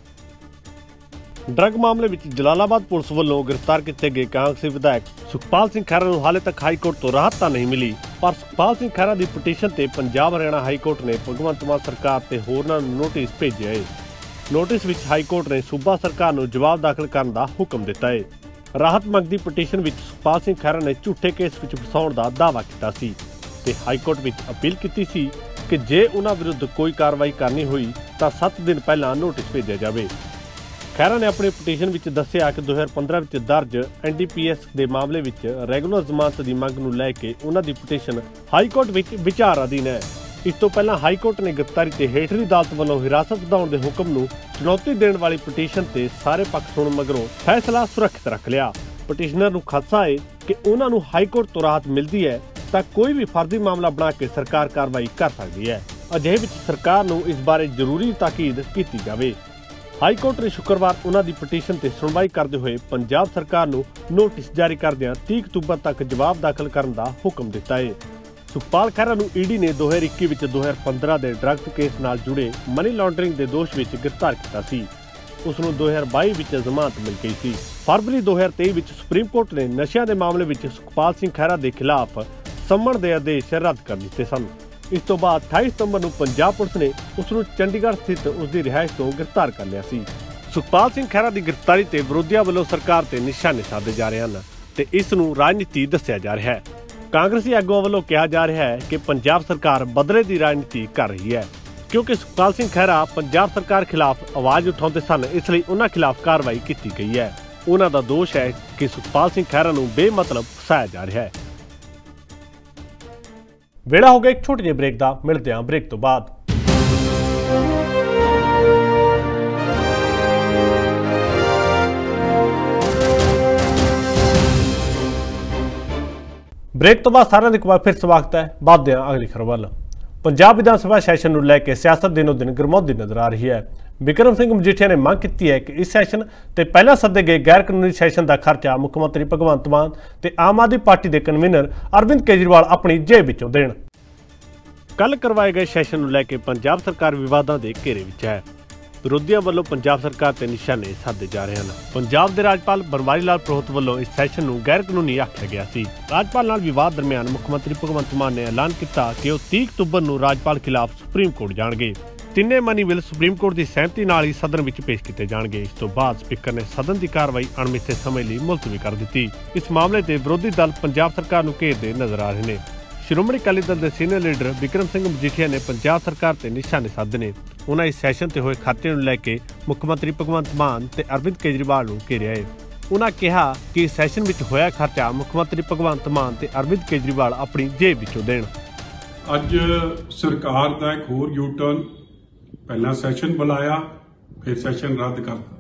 ਡਰੱਗ ਮਾਮਲੇ ਵਿੱਚ ਜਲਾਲਾਬਾਦ ਪੁਲਿਸ ਵੱਲੋਂ ਗ੍ਰਿਫਤਾਰ ਕੀਤੇ ਗਏ ਕਾਂਗਰਸੀ ਵਿਧਾਇਕ ਸੁਖਪਾਲ ਸਿੰਘ ਖਹਿਰਾ ਨੂੰ ਹਾਲੇ ਤੱਕ ਹਾਈ ਕੋਰਟ ਤੋਂ ਰਾਹਤ ਤਾਂ ਨਹੀਂ ਮਿਲੀ, ਪਰ ਸੁਖਪਾਲ ਸਿੰਘ ਖਹਿਰਾ ਦੀ ਪਟੀਸ਼ਨ ਤੇ ਪੰਜਾਬ ਹਰਿਆਣਾ ਹਾਈ ਕੋਰਟ ਨੇ ਭਗਵੰਤ ਮਾਨ ਸਰਕਾਰ ਤੇ ਹੋਰਨਾਂ ਨੂੰ ਨੋਟਿਸ ਭੇਜਿਆ ਹੈ। ਨੋਟਿਸ ਵਿੱਚ ਹਾਈ ਕੋਰਟ ਨੇ ਸੂਬਾ ਸਰਕਾਰ ਨੂੰ ਜਵਾਬ ਦਾਖਲ ਕਰਨ ਦਾ ਹੁਕਮ ਦਿੱਤਾ ਹੈ। ਰਾਹਤ ਮੰਗਦੀ ਪਟੀਸ਼ਨ ਵਿੱਚ ਸੁਖਪਾਲ ਸਿੰਘ ਖਹਿਰਾ ਨੇ ਝੂਠੇ ਕੇਸ ਵਿੱਚ ਫਸਾਉਣ ਦਾ ਦਾਅਵਾ ਕੀਤਾ ਸੀ ਤੇ ਹਾਈ ਕੋਰਟ ਵਿੱਚ ਅਪੀਲ ਕੀਤੀ ਸੀ ਕਿ ਜੇ ਉਹਨਾਂ ਵਿਰੁੱਧ ਕੋਈ ਕਾਰਵਾਈ ਕਰਨੀ ਹੋਈ ਤਾਂ ਸੱਤ ਦਿਨ ਪਹਿਲਾਂ ਨੋਟਿਸ ਭੇਜਿਆ ਜਾਵੇ। ਖਹਿਰਾ ਨੇ ਆਪਣੀ ਪਟੀਸ਼ਨ ਵਿੱਚ ਦੱਸਿਆ ਕਿ ਦੋ ਹਜ਼ਾਰ ਪੰਦਰਾਂ ਵਿੱਚ ਦਰਜ ਐਨ ਡੀ ਪੀ ਐਸ ਦੇ ਮਾਮਲੇ ਵਿੱਚ ਰੈਗੂਲਰ ਜ਼ਮਾਨਤ ਦੀ ਮੰਗ ਨੂੰ ਲੈ ਕੇ ਉਹਨਾਂ ਦੀ ਪਟੀਸ਼ਨ ਹਾਈ ਕੋਰਟ ਵਿੱਚ ਵਿਚਾਰ ਅਧੀਨ ਹੈ। ਇਸ ਤੋਂ ਪਹਿਲਾਂ ਹਾਈ ਕੋਰਟ ਨੇ ਗ੍ਰਿਫਤਾਰੀ ਤੇ ਹੇਠਲੀ ਅਦਾਲਤ ਵੱਲੋਂ ਹਿਰਾਸਤ ਵਧਾਉਣ ਦੇ ਹੁਕਮ ਨੂੰ ਚੁਣੌਤੀ ਦੇਣ ਵਾਲੀ ਪਟੀਸ਼ਨ ਤੇ ਸਾਰੇ ਪੱਖ ਸੁਣਨ ਮਗਰੋਂ ਫੈਸਲਾ ਸੁਰੱਖਿਅਤ ਰੱਖ ਲਿਆ। ਪਟੀਸ਼ਨਰ ਨੂੰ ਖਦਸ਼ਾ ਹੈ ਕਿ ਉਹਨਾਂ ਨੂੰ ਹਾਈ ਕੋਰਟ ਤੋਂ ਰਾਹਤ ਮਿਲਦੀ ਹੈ ਤਾਂ ਕੋਈ ਵੀ ਫਰਜ਼ੀ ਮਾਮਲਾ ਬਣਾ ਕੇ ਸਰਕਾਰ ਕਾਰਵਾਈ ਕਰ ਸਕਦੀ ਹੈ। ਅਜਿਹੇ ਵਿੱਚ ਸਰਕਾਰ ਨੂੰ ਇਸ ਬਾਰੇ ਜ਼ਰੂਰੀ ਤਾਕੀਦ ਕੀਤੀ ਜਾਵੇ। ਹਾਈ ਕੋਰਟ ਨੇ ਸ਼ੁੱਕਰਵਾਰ ਉਹਨਾਂ ਦੀ ਪਟੀਸ਼ਨ ਤੇ ਸੁਣਵਾਈ ਕਰਦੇ ਹੋਏ ਪੰਜਾਬ ਸਰਕਾਰ ਨੂੰ ਨੋਟਿਸ ਜਾਰੀ ਕਰਦਿਆਂ ਤੀਹ ਅਕਤੂਬਰ ਤੱਕ ਜਵਾਬ ਦਾਖਲ ਕਰਨ ਦਾ ਹੁਕਮ ਦਿੱਤਾ ਹੈ। ਸੁਖਪਾਲ ਖਹਿਰਾ ਨੂੰ ਈ ਡੀ ਨੇ ਦੋ ਹਜ਼ਾਰ ਇੱਕੀ ਵਿੱਚ ਦੋ ਹਜ਼ਾਰ ਪੰਦਰਾਂ ਦੇ ਡਰੱਗਸ ਕੇਸ ਨਾਲ ਜੁੜੇ ਮਨੀ ਲਾਂਡਰਿੰਗ ਦੇ ਦੋਸ਼ ਵਿੱਚ ਗ੍ਰਿਫਤਾਰ ਕੀਤਾ ਸੀ। ਉਸ ਨੂੰ ਦੋ ਹਜ਼ਾਰ ਬਾਈ ਵਿੱਚ ਜ਼ਮਾਨਤ ਮਿਲ ਗਈ ਸੀ। ਫਰਵਰੀ ਦੋ ਹਜ਼ਾਰ ਤੇਈ ਵਿੱਚ ਸੁਪਰੀਮ ਕੋਰਟ ਨੇ ਨਸ਼ਿਆਂ ਦੇ ਮਾਮਲੇ ਵਿੱਚ ਸੁਖਪਾਲ ਸਿੰਘ ਖਹਿਰਾ ਦੇ ਖਿਲਾਫ ਸੰਮਣ ਦੇ ਆਦੇਸ਼ ਰੱਦ ਕਰ ਦਿੱਤੇ ਸਨ। ਇਸ ਤੋਂ ਬਾਅਦ ਅਠਾਈ ਸਤੰਬਰ ਨੂੰ ਪੰਜਾਬ ਪੁਲਿਸ ਨੇ ਉਸ ਨੂੰ ਚੰਡੀਗੜ੍ਹ ਸਥਿਤ ਉਸ ਦੀ ਰਿਹਾਇਸ਼ ਤੋਂ ਗ੍ਰਿਫਤਾਰ ਕਰ ਲਿਆ ਸੀ। ਸੁਖਪਾਲ ਸਿੰਘ ਖਹਿਰਾ ਦੀ ਗ੍ਰਿਫਤਾਰੀ ਤੇ ਵਿਰੋਧੀਆਂ ਵੱਲੋਂ ਸਰਕਾਰ ਤੇ ਨਿਸ਼ਾਨੇ ਸਾਧੇ ਜਾ ਰਹੇ ਹਨ ਤੇ ਇਸ ਨੂੰ ਰਾਜਨੀਤੀ ਦੱਸਿਆ ਜਾ ਰਿਹਾ ਹੈ। ਕਾਂਗਰਸੀ ਆਗੂਆਂ ਵੱਲੋਂ ਕਿਹਾ ਜਾ ਰਿਹਾ ਹੈ ਕਿ ਪੰਜਾਬ ਸਰਕਾਰ ਬਦਲੇ ਦੀ ਰਾਜਨੀਤੀ ਕਰ ਰਹੀ ਹੈ ਕਿਉਂਕਿ ਸੁਖਪਾਲ ਸਿੰਘ ਖਹਿਰਾ ਪੰਜਾਬ ਸਰਕਾਰ ਖਿਲਾਫ ਆਵਾਜ਼ ਉਠਾਉਂਦੇ ਸਨ, ਇਸ ਲਈ ਉਹਨਾਂ ਖਿਲਾਫ ਕਾਰਵਾਈ ਕੀਤੀ ਗਈ ਹੈ। ਉਹਨਾਂ ਦਾ ਦੋਸ਼ ਹੈ ਕਿ ਸੁਖਪਾਲ ਸਿੰਘ ਖਹਿਰਾ ਨੂੰ ਬੇਮਤਲਬ ਫਸਾਇਆ ਜਾ ਰਿਹਾ ਹੈ। ਵੇਲਾ ਹੋ ਗਿਆ ਇੱਕ ਛੋਟੇ ਜਿਹੇ ਬ੍ਰੇਕ ਦਾ, ਮਿਲਦੇ ਹਾਂ ਬ੍ਰੇਕ ਤੋਂ ਬਾਅਦ। ਬ੍ਰੇਕ ਤੋਂ ਬਾਅਦ ਸਾਰਿਆਂ ਦਾ ਇੱਕ ਵਾਰ ਫਿਰ ਸਵਾਗਤ ਹੈ। ਵੱਧਦੇ ਹਾਂ ਅਗਲੀ ਖਬਰ ਵੱਲ। ਪੰਜਾਬ ਵਿਧਾਨ ਸਭਾ ਸੈਸ਼ਨ ਨੂੰ ਲੈ ਕੇ ਸਿਆਸਤ ਦਿਨੋਂ ਦਿਨ ਗਰਮਾਉਂਦੀ ਨਜ਼ਰ ਆ ਰਹੀ ਹੈ। ਬਿਕਰਮ ਸਿੰਘ ਮਜੀਠੀਆ ਨੇ ਮੰਗ ਕੀਤੀ ਹੈ ਕਿ ਇਸ ਸੈਸ਼ਨ ਤੇ ਪਹਿਲਾਂ ਸੱਦੇ ਗਏ ਗੈਰ ਕਾਨੂੰਨੀ ਸੈਸ਼ਨ ਦਾ ਖਰਚਾ ਮੁੱਖ ਮੰਤਰੀ ਭਗਵੰਤ ਮਾਨ ਤੇ ਆਮ ਆਦਮੀ ਪਾਰਟੀ ਦੇ ਕਨਵੀਨਰ ਅਰਵਿੰਦ ਕੇਜਰੀਵਾਲ ਆਪਣੀ ਜੇਬ ਵਿੱਚੋਂ ਦੇਣ। ਕੱਲ ਕਰਵਾਏ ਗਏ ਸੈਸ਼ਨ ਨੂੰ ਲੈ ਕੇ ਪੰਜਾਬ ਸਰਕਾਰ ਵਿਵਾਦਾਂ ਦੇ ਘੇਰੇ ਵਿੱਚ ਹੈ। ਵਿਰੋਧੀਆਂ ਵੱਲੋਂ ਪੰਜਾਬ ਸਰਕਾਰ ਤੇ ਨਿਸ਼ਾਨੇ ਸਾਧੇ ਜਾ ਰਹੇ ਹਨ। ਪੰਜਾਬ ਦੇ ਰਾਜਪਾਲ ਬਨਵਾਰੀ ਲਾਲ ਪੁਰੋਹਿਤ ਵੱਲੋਂ ਇਸ ਸੈਸ਼ਨ ਨੂੰ ਗੈਰ ਕਾਨੂੰਨੀ ਆਖਿਆ ਗਿਆ ਸੀ। ਰਾਜਪਾਲ ਨਾਲ ਵਿਵਾਦ ਦਰਮਿਆਨ ਮੁੱਖ ਮੰਤਰੀ ਭਗਵੰਤ ਮਾਨ ਨੇ ਐਲਾਨ ਕੀਤਾ ਕਿ ਉਹ ਤੀਹ ਅਕਤੂਬਰ ਨੂੰ ਰਾਜਪਾਲ ਖਿਲਾਫ ਸੁਪਰੀਮ ਕੋਰਟ ਜਾਣਗੇ। ਤਿੰਨੇ ਮਨੀ ਬਿੱਲ ਸੁਪਰੀਮ ਕੋਰਟ ਦੀ ਸਹਿਮਤੀ ਨਾਲ ਹੀ ਸਦਨ ਵਿੱਚ ਪੇਸ਼ ਕੀਤੇ ਜਾਣਗੇ। ਇਸ ਤੋਂ ਬਾਅਦ ਸਪੀਕਰ ਨੇ ਸਦਨ ਦੀ ਕਾਰਵਾਈ ਅਣਮਿੱਥੇ ਸਮੇਂ ਲਈ ਮੁਲਤਵੀ ਕਰ ਦਿੱਤੀ। ਇਸ ਮਾਮਲੇ ਤੇ ਵਿਰੋਧੀ ਦਲ ਪੰਜਾਬ ਸਰਕਾਰ ਨੂੰ ਘੇਰਦੇ ਨਜ਼ਰ ਆ ਰਹੇ ਨੇ। ਸ਼੍ਰੋਮਣੀ ਅਕਾਲੀ ਦਲ ਦੇ ਸੀਨੀਅਰ ਲੀਡਰ ਬਿਕਰਮ ਸਿੰਘ ਮਜੀਠੀਆ ਨੇ ਪੰਜਾਬ ਸਰਕਾਰ ਤੇ ਨਿਸ਼ਾਨੇ ਸਾਧੇ ਨੇ। ਉਹਨਾਂ ਇਸ ਸੈਸ਼ਨ ਤੇ ਹੋਏ ਖਰਚੇ ਨੂੰ ਲੈ ਕੇ ਮੁੱਖ ਮੰਤਰੀ ਭਗਵੰਤ ਮਾਨ ਤੇ ਅਰਵਿੰਦ ਕੇਜਰੀਵਾਲ ਨੂੰ ਘੇਰਿਆ ਹੈ। ਉਹਨਾਂ ਕਿਹਾ ਕਿ ਇਸ ਸੈਸ਼ਨ ਵਿੱਚ ਹੋਇਆ ਖਰਚਾ ਮੁੱਖ ਮੰਤਰੀ ਭਗਵੰਤ ਮਾਨ ਤੇ ਅਰਵਿੰਦ ਕੇਜਰੀਵਾਲ ਆਪਣੀ ਜੇਬ ਵਿੱਚੋਂ ਦੇਣ। ਅੱਜ ਸਰਕਾਰ ਦਾ ਇੱਕ ਹੋਰ ਯੂ ਟਰਨ, ਪਹਿਲਾਂ ਸੈਸ਼ਨ ਬੁਲਾਇਆ ਫਿਰ ਸੈਸ਼ਨ ਰੱਦ ਕਰਤਾ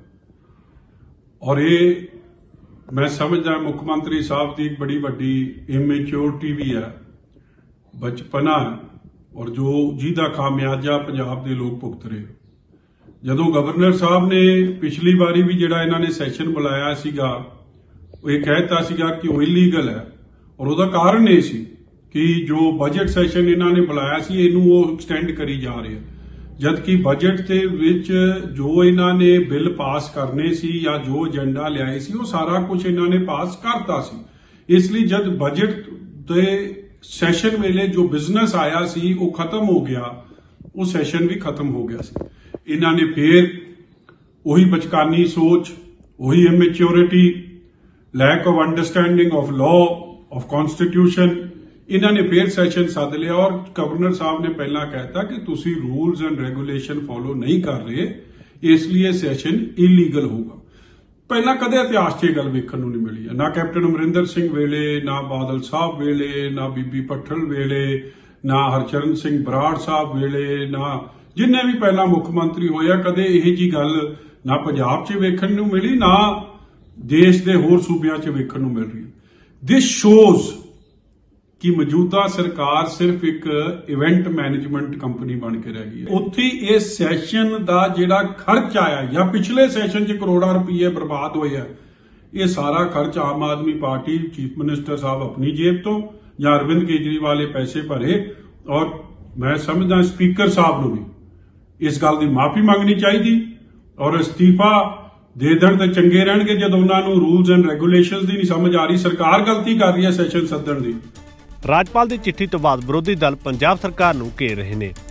ਔਰ ਇਹ ਮੈਂ ਸਮਝਦਾ ਮੁੱਖ ਮੰਤਰੀ ਸਾਹਿਬ ਦੀ ਇੱਕ ਬੜੀ ਵੱਡੀ ਇਮੈਚੁਰਿਟੀ ਵੀ ਹੈ, ਬਚਪਨਾ ਔਰ ਜੋ ਜਿਹਦਾ ਖਾਮਿਆਜਾ ਪੰਜਾਬ ਦੇ ਲੋਕ ਭੁਗਤ ਰਹੇ। ਜਦੋਂ ਗਵਰਨਰ ਸਾਹਿਬ ਨੇ ਪਿਛਲੀ ਵਾਰੀ ਵੀ ਜਿਹੜਾ ਇਹਨਾਂ ਨੇ ਸੈਸ਼ਨ ਬੁਲਾਇਆ ਸੀਗਾ ਉਹ ਇਹ ਕਹਿਤਾ ਸੀਗਾ ਕਿ ਉਹ ਇਲੀਗਲ ਹੈ ਔਰ ਉਹਦਾ ਕਾਰਨ ਇਹ ਸੀ ਕਿ ਜੋ ਬਜਟ ਸੈਸ਼ਨ ਇਹਨਾਂ ਨੇ ਬੁਲਾਇਆ ਸੀ ਇਹਨੂੰ ਉਹ ਐਕਸਟੈਂਡ ਕਰੀ ਜਾ ਰਹੇ ਜਦਕਿ ਬਜਟ ਦੇ ਵਿੱਚ ਜੋ ਇਹਨਾਂ ਨੇ ਬਿੱਲ ਪਾਸ ਕਰਨੇ ਸੀ ਜਾਂ ਜੋ ਏਜੰਡਾ ਲਿਆਏ ਸੀ ਉਹ ਸਾਰਾ ਕੁਝ ਇਹਨਾਂ ਨੇ ਪਾਸ ਕਰਤਾ ਸੀ। ਇਸ ਲਈ ਜਦ ਬਜਟ ਦੇ ਸੈਸ਼ਨ ਵੇਲੇ ਜੋ ਬਿਜ਼ਨਸ ਆਇਆ ਸੀ ਉਹ ਖਤਮ ਹੋ ਗਿਆ, ਉਹ ਸੈਸ਼ਨ ਵੀ ਖਤਮ ਹੋ ਗਿਆ ਸੀ। ਇਹਨਾਂ ਨੇ ਫੇਰ ਉਹੀ ਬਚਕਾਨੀ ਸੋਚ, ਉਹੀ immaturity, lack of understanding of law of constitution, ਇਹਨਾਂ ਨੇ ਫੇਰ ਸੈਸ਼ਨ ਸੱਦ ਲਿਆ ਔਰ ਗਵਰਨਰ ਸਾਹਿਬ ਨੇ ਪਹਿਲਾਂ ਕਹਿਤਾ ਕਿ ਤੁਸੀਂ ਰੂਲਸ ਐਂਡ ਰੈਗੂਲੇਸ਼ਨ ਫੋਲੋ ਨਹੀਂ ਕਰ ਰਹੇ, ਇਸ ਲਈ ਇਹ ਸੈਸ਼ਨ ਇਲੀਗਲ ਹੋਊਗਾ। ਪਹਿਲਾਂ ਕਦੇ ਇਤਿਹਾਸ 'ਚ ਇਹ ਗੱਲ ਵੇਖਣ ਨੂੰ ਨਹੀਂ ਮਿਲੀ ਹੈ, ਨਾ ਕੈਪਟਨ ਅਮਰਿੰਦਰ ਸਿੰਘ ਵੇਲੇ, ਨਾ ਬਾਦਲ ਸਾਹਿਬ ਵੇਲੇ, ਨਾ ਬੀਬੀ ਭੱਠਲ ਵੇਲੇ, ਨਾ ਹਰਚਰਨ ਸਿੰਘ ਬਰਾੜ ਸਾਹਿਬ ਵੇਲੇ, ਨਾ ਜਿੰਨੇ ਵੀ ਪਹਿਲਾਂ ਮੁੱਖ ਮੰਤਰੀ ਹੋਇਆ ਕਦੇ ਇਹ ਜੀ ਗੱਲ ਨਾ ਪੰਜਾਬ 'ਚ ਵੇਖਣ ਨੂੰ ਮਿਲੀ, ਨਾ ਦੇਸ਼ ਦੇ ਹੋਰ ਸੂਬਿਆਂ 'ਚ ਵੇਖਣ ਨੂੰ ਮਿਲ ਰਹੀ ਹੈ। ਦਿਸ ਸ਼ੋਜ਼ ਕਿ ਮੌਜੂਦਾ ਸਰਕਾਰ ਸਿਰਫ ਇੱਕ ਇਵੈਂਟ ਮੈਨੇਜਮੈਂਟ ਕੰਪਨੀ ਬਣ ਕੇ ਰਹਿ ਗਈ ਹੈ। ਉੱਥੇ ਇਹ ਸੈਸ਼ਨ ਦਾ ਜਿਹੜਾ ਖਰਚ ਆਇਆ ਜਾਂ ਪਿਛਲੇ ਸੈਸ਼ਨ 'ਚ ਕਰੋੜਾਂ ਰੁਪਏ ਬਰਬਾਦ ਹੋਏ ਆ, ਇਹ ਸਾਰਾ ਖਰਚ Aam Aadmi party chief minister ਸਾਹਿਬ ਆਪਣੀ ਜੇਬ ਤੋਂ ਜਾਂ ਅਰਵਿੰਦ ਕੇਜਰੀਵਾਲ ਇਹ ਪੈਸੇ ਭਰੇ ਔਰ ਮੈਂ ਸਮਝਦਾ ਸਪੀਕਰ ਸਾਹਿਬ ਨੂੰ ਵੀ ਇਸ ਗੱਲ ਦੀ ਮਾਫੀ ਮੰਗਣੀ ਚਾਹੀਦੀ ਔਰ ਅਸਤੀਫਾ ਦੇ ਦੇਣ ਤੇ ਚੰਗੇ ਰਹਿਣਗੇ ਜਦੋਂ ਉਹਨਾਂ ਨੂੰ ਰੂਲਸ ਐਂਡ ਰੈਗੂਲੇਸ਼ਨਸ ਦੀ ਨਹੀਂ ਸਮਝ ਆ ਰਹੀ। ਸਰਕਾਰ ਗਲਤੀ ਕਰ ਰਹੀ ਹੈ ਸੈਸ਼ਨ ਸੱਦਣ ਦੀ। ਰਾਜਪਾਲ ਦੀ ਚਿੱਠੀ ਤੋਂ ਬਾਅਦ ਵਿਰੋਧੀ ਦਲ ਪੰਜਾਬ ਸਰਕਾਰ ਨੂੰ ਘੇਰ ਰਹੇ ਨੇ।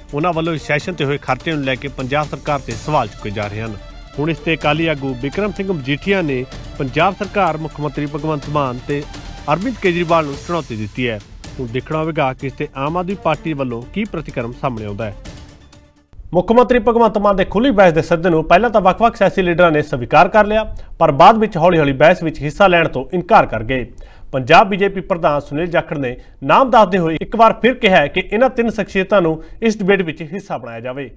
ਉਹਨਾਂ ਵੱਲੋਂ ਇਸ ਸੈਸ਼ਨ ਤੇ ਹੋਏ ਖਰਚੇ ਨੂੰ ਲੈ ਕੇ ਪੰਜਾਬ ਸਰਕਾਰ ਤੇ ਸਵਾਲ ਚੁੱਕੇ ਜਾ ਰਹੇ ਹਨ। ਹੁਣ ਇਸ ਤੇ ਅਕਾਲੀ ਆਗੂ ਬਿਕਰਮ ਸਿੰਘ ਮਜੀਠੀਆ ਨੇ ਪੰਜਾਬ ਸਰਕਾਰ, ਮੁੱਖ ਮੰਤਰੀ ਭਗਵੰਤ ਮਾਨ ਤੇ ਅਰਵਿੰਦ ਕੇਜਰੀਵਾਲ ਨੂੰ ਚੁਣੌਤੀ ਦਿੱਤੀ ਹੈ। ਹੁਣ ਦੇਖਣਾ ਹੋਵੇਗਾ ਕਿ ਇਸ ਤੇ ਆਮ ਆਦਮੀ ਪਾਰਟੀ ਵੱਲੋਂ ਕੀ ਪ੍ਰਤੀਕਰਮ ਸਾਹਮਣੇ ਆਉਂਦਾ ਹੈ। ਮੁੱਖ ਮੰਤਰੀ ਭਗਵੰਤ ਮਾਨ ਦੇ ਖੁੱਲ੍ਹੀ ਬਹਿਸ ਦੇ ਸੱਦੇ ਨੂੰ ਪਹਿਲਾਂ ਤਾਂ ਵੱਖ-ਵੱਖ ਸਿਆਸੀ ਲੀਡਰਾਂ ਨੇ ਸਵੀਕਾਰ ਕਰ ਲਿਆ, ਪਰ ਬਾਅਦ ਵਿੱਚ ਹੌਲੀ-ਹੌਲੀ ਬਹਿਸ ਵਿੱਚ ਹਿੱਸਾ ਲੈਣ ਤੋਂ ਇਨਕਾਰ ਕਰ ਗਏ। ਪੰਜਾਬ ਬੀਜੇਪੀ ਪ੍ਰਧਾਨ ਸੁਨੀਲ ਜਾਖੜ ਨੇ ਨਾਮ ਦੱਸਦੇ ਹੋਏ ਇੱਕ ਵਾਰ ਫਿਰ ਕਿਹਾ ਕਿ ਇਹਨਾਂ ਤਿੰਨ ਸ਼ਖਸੀਅਤਾਂ ਨੂੰ ਇਸ ਡਿਬੇਟ ਵਿੱਚ ਹਿੱਸਾ ਬਣਾਇਆ ਜਾਵੇ।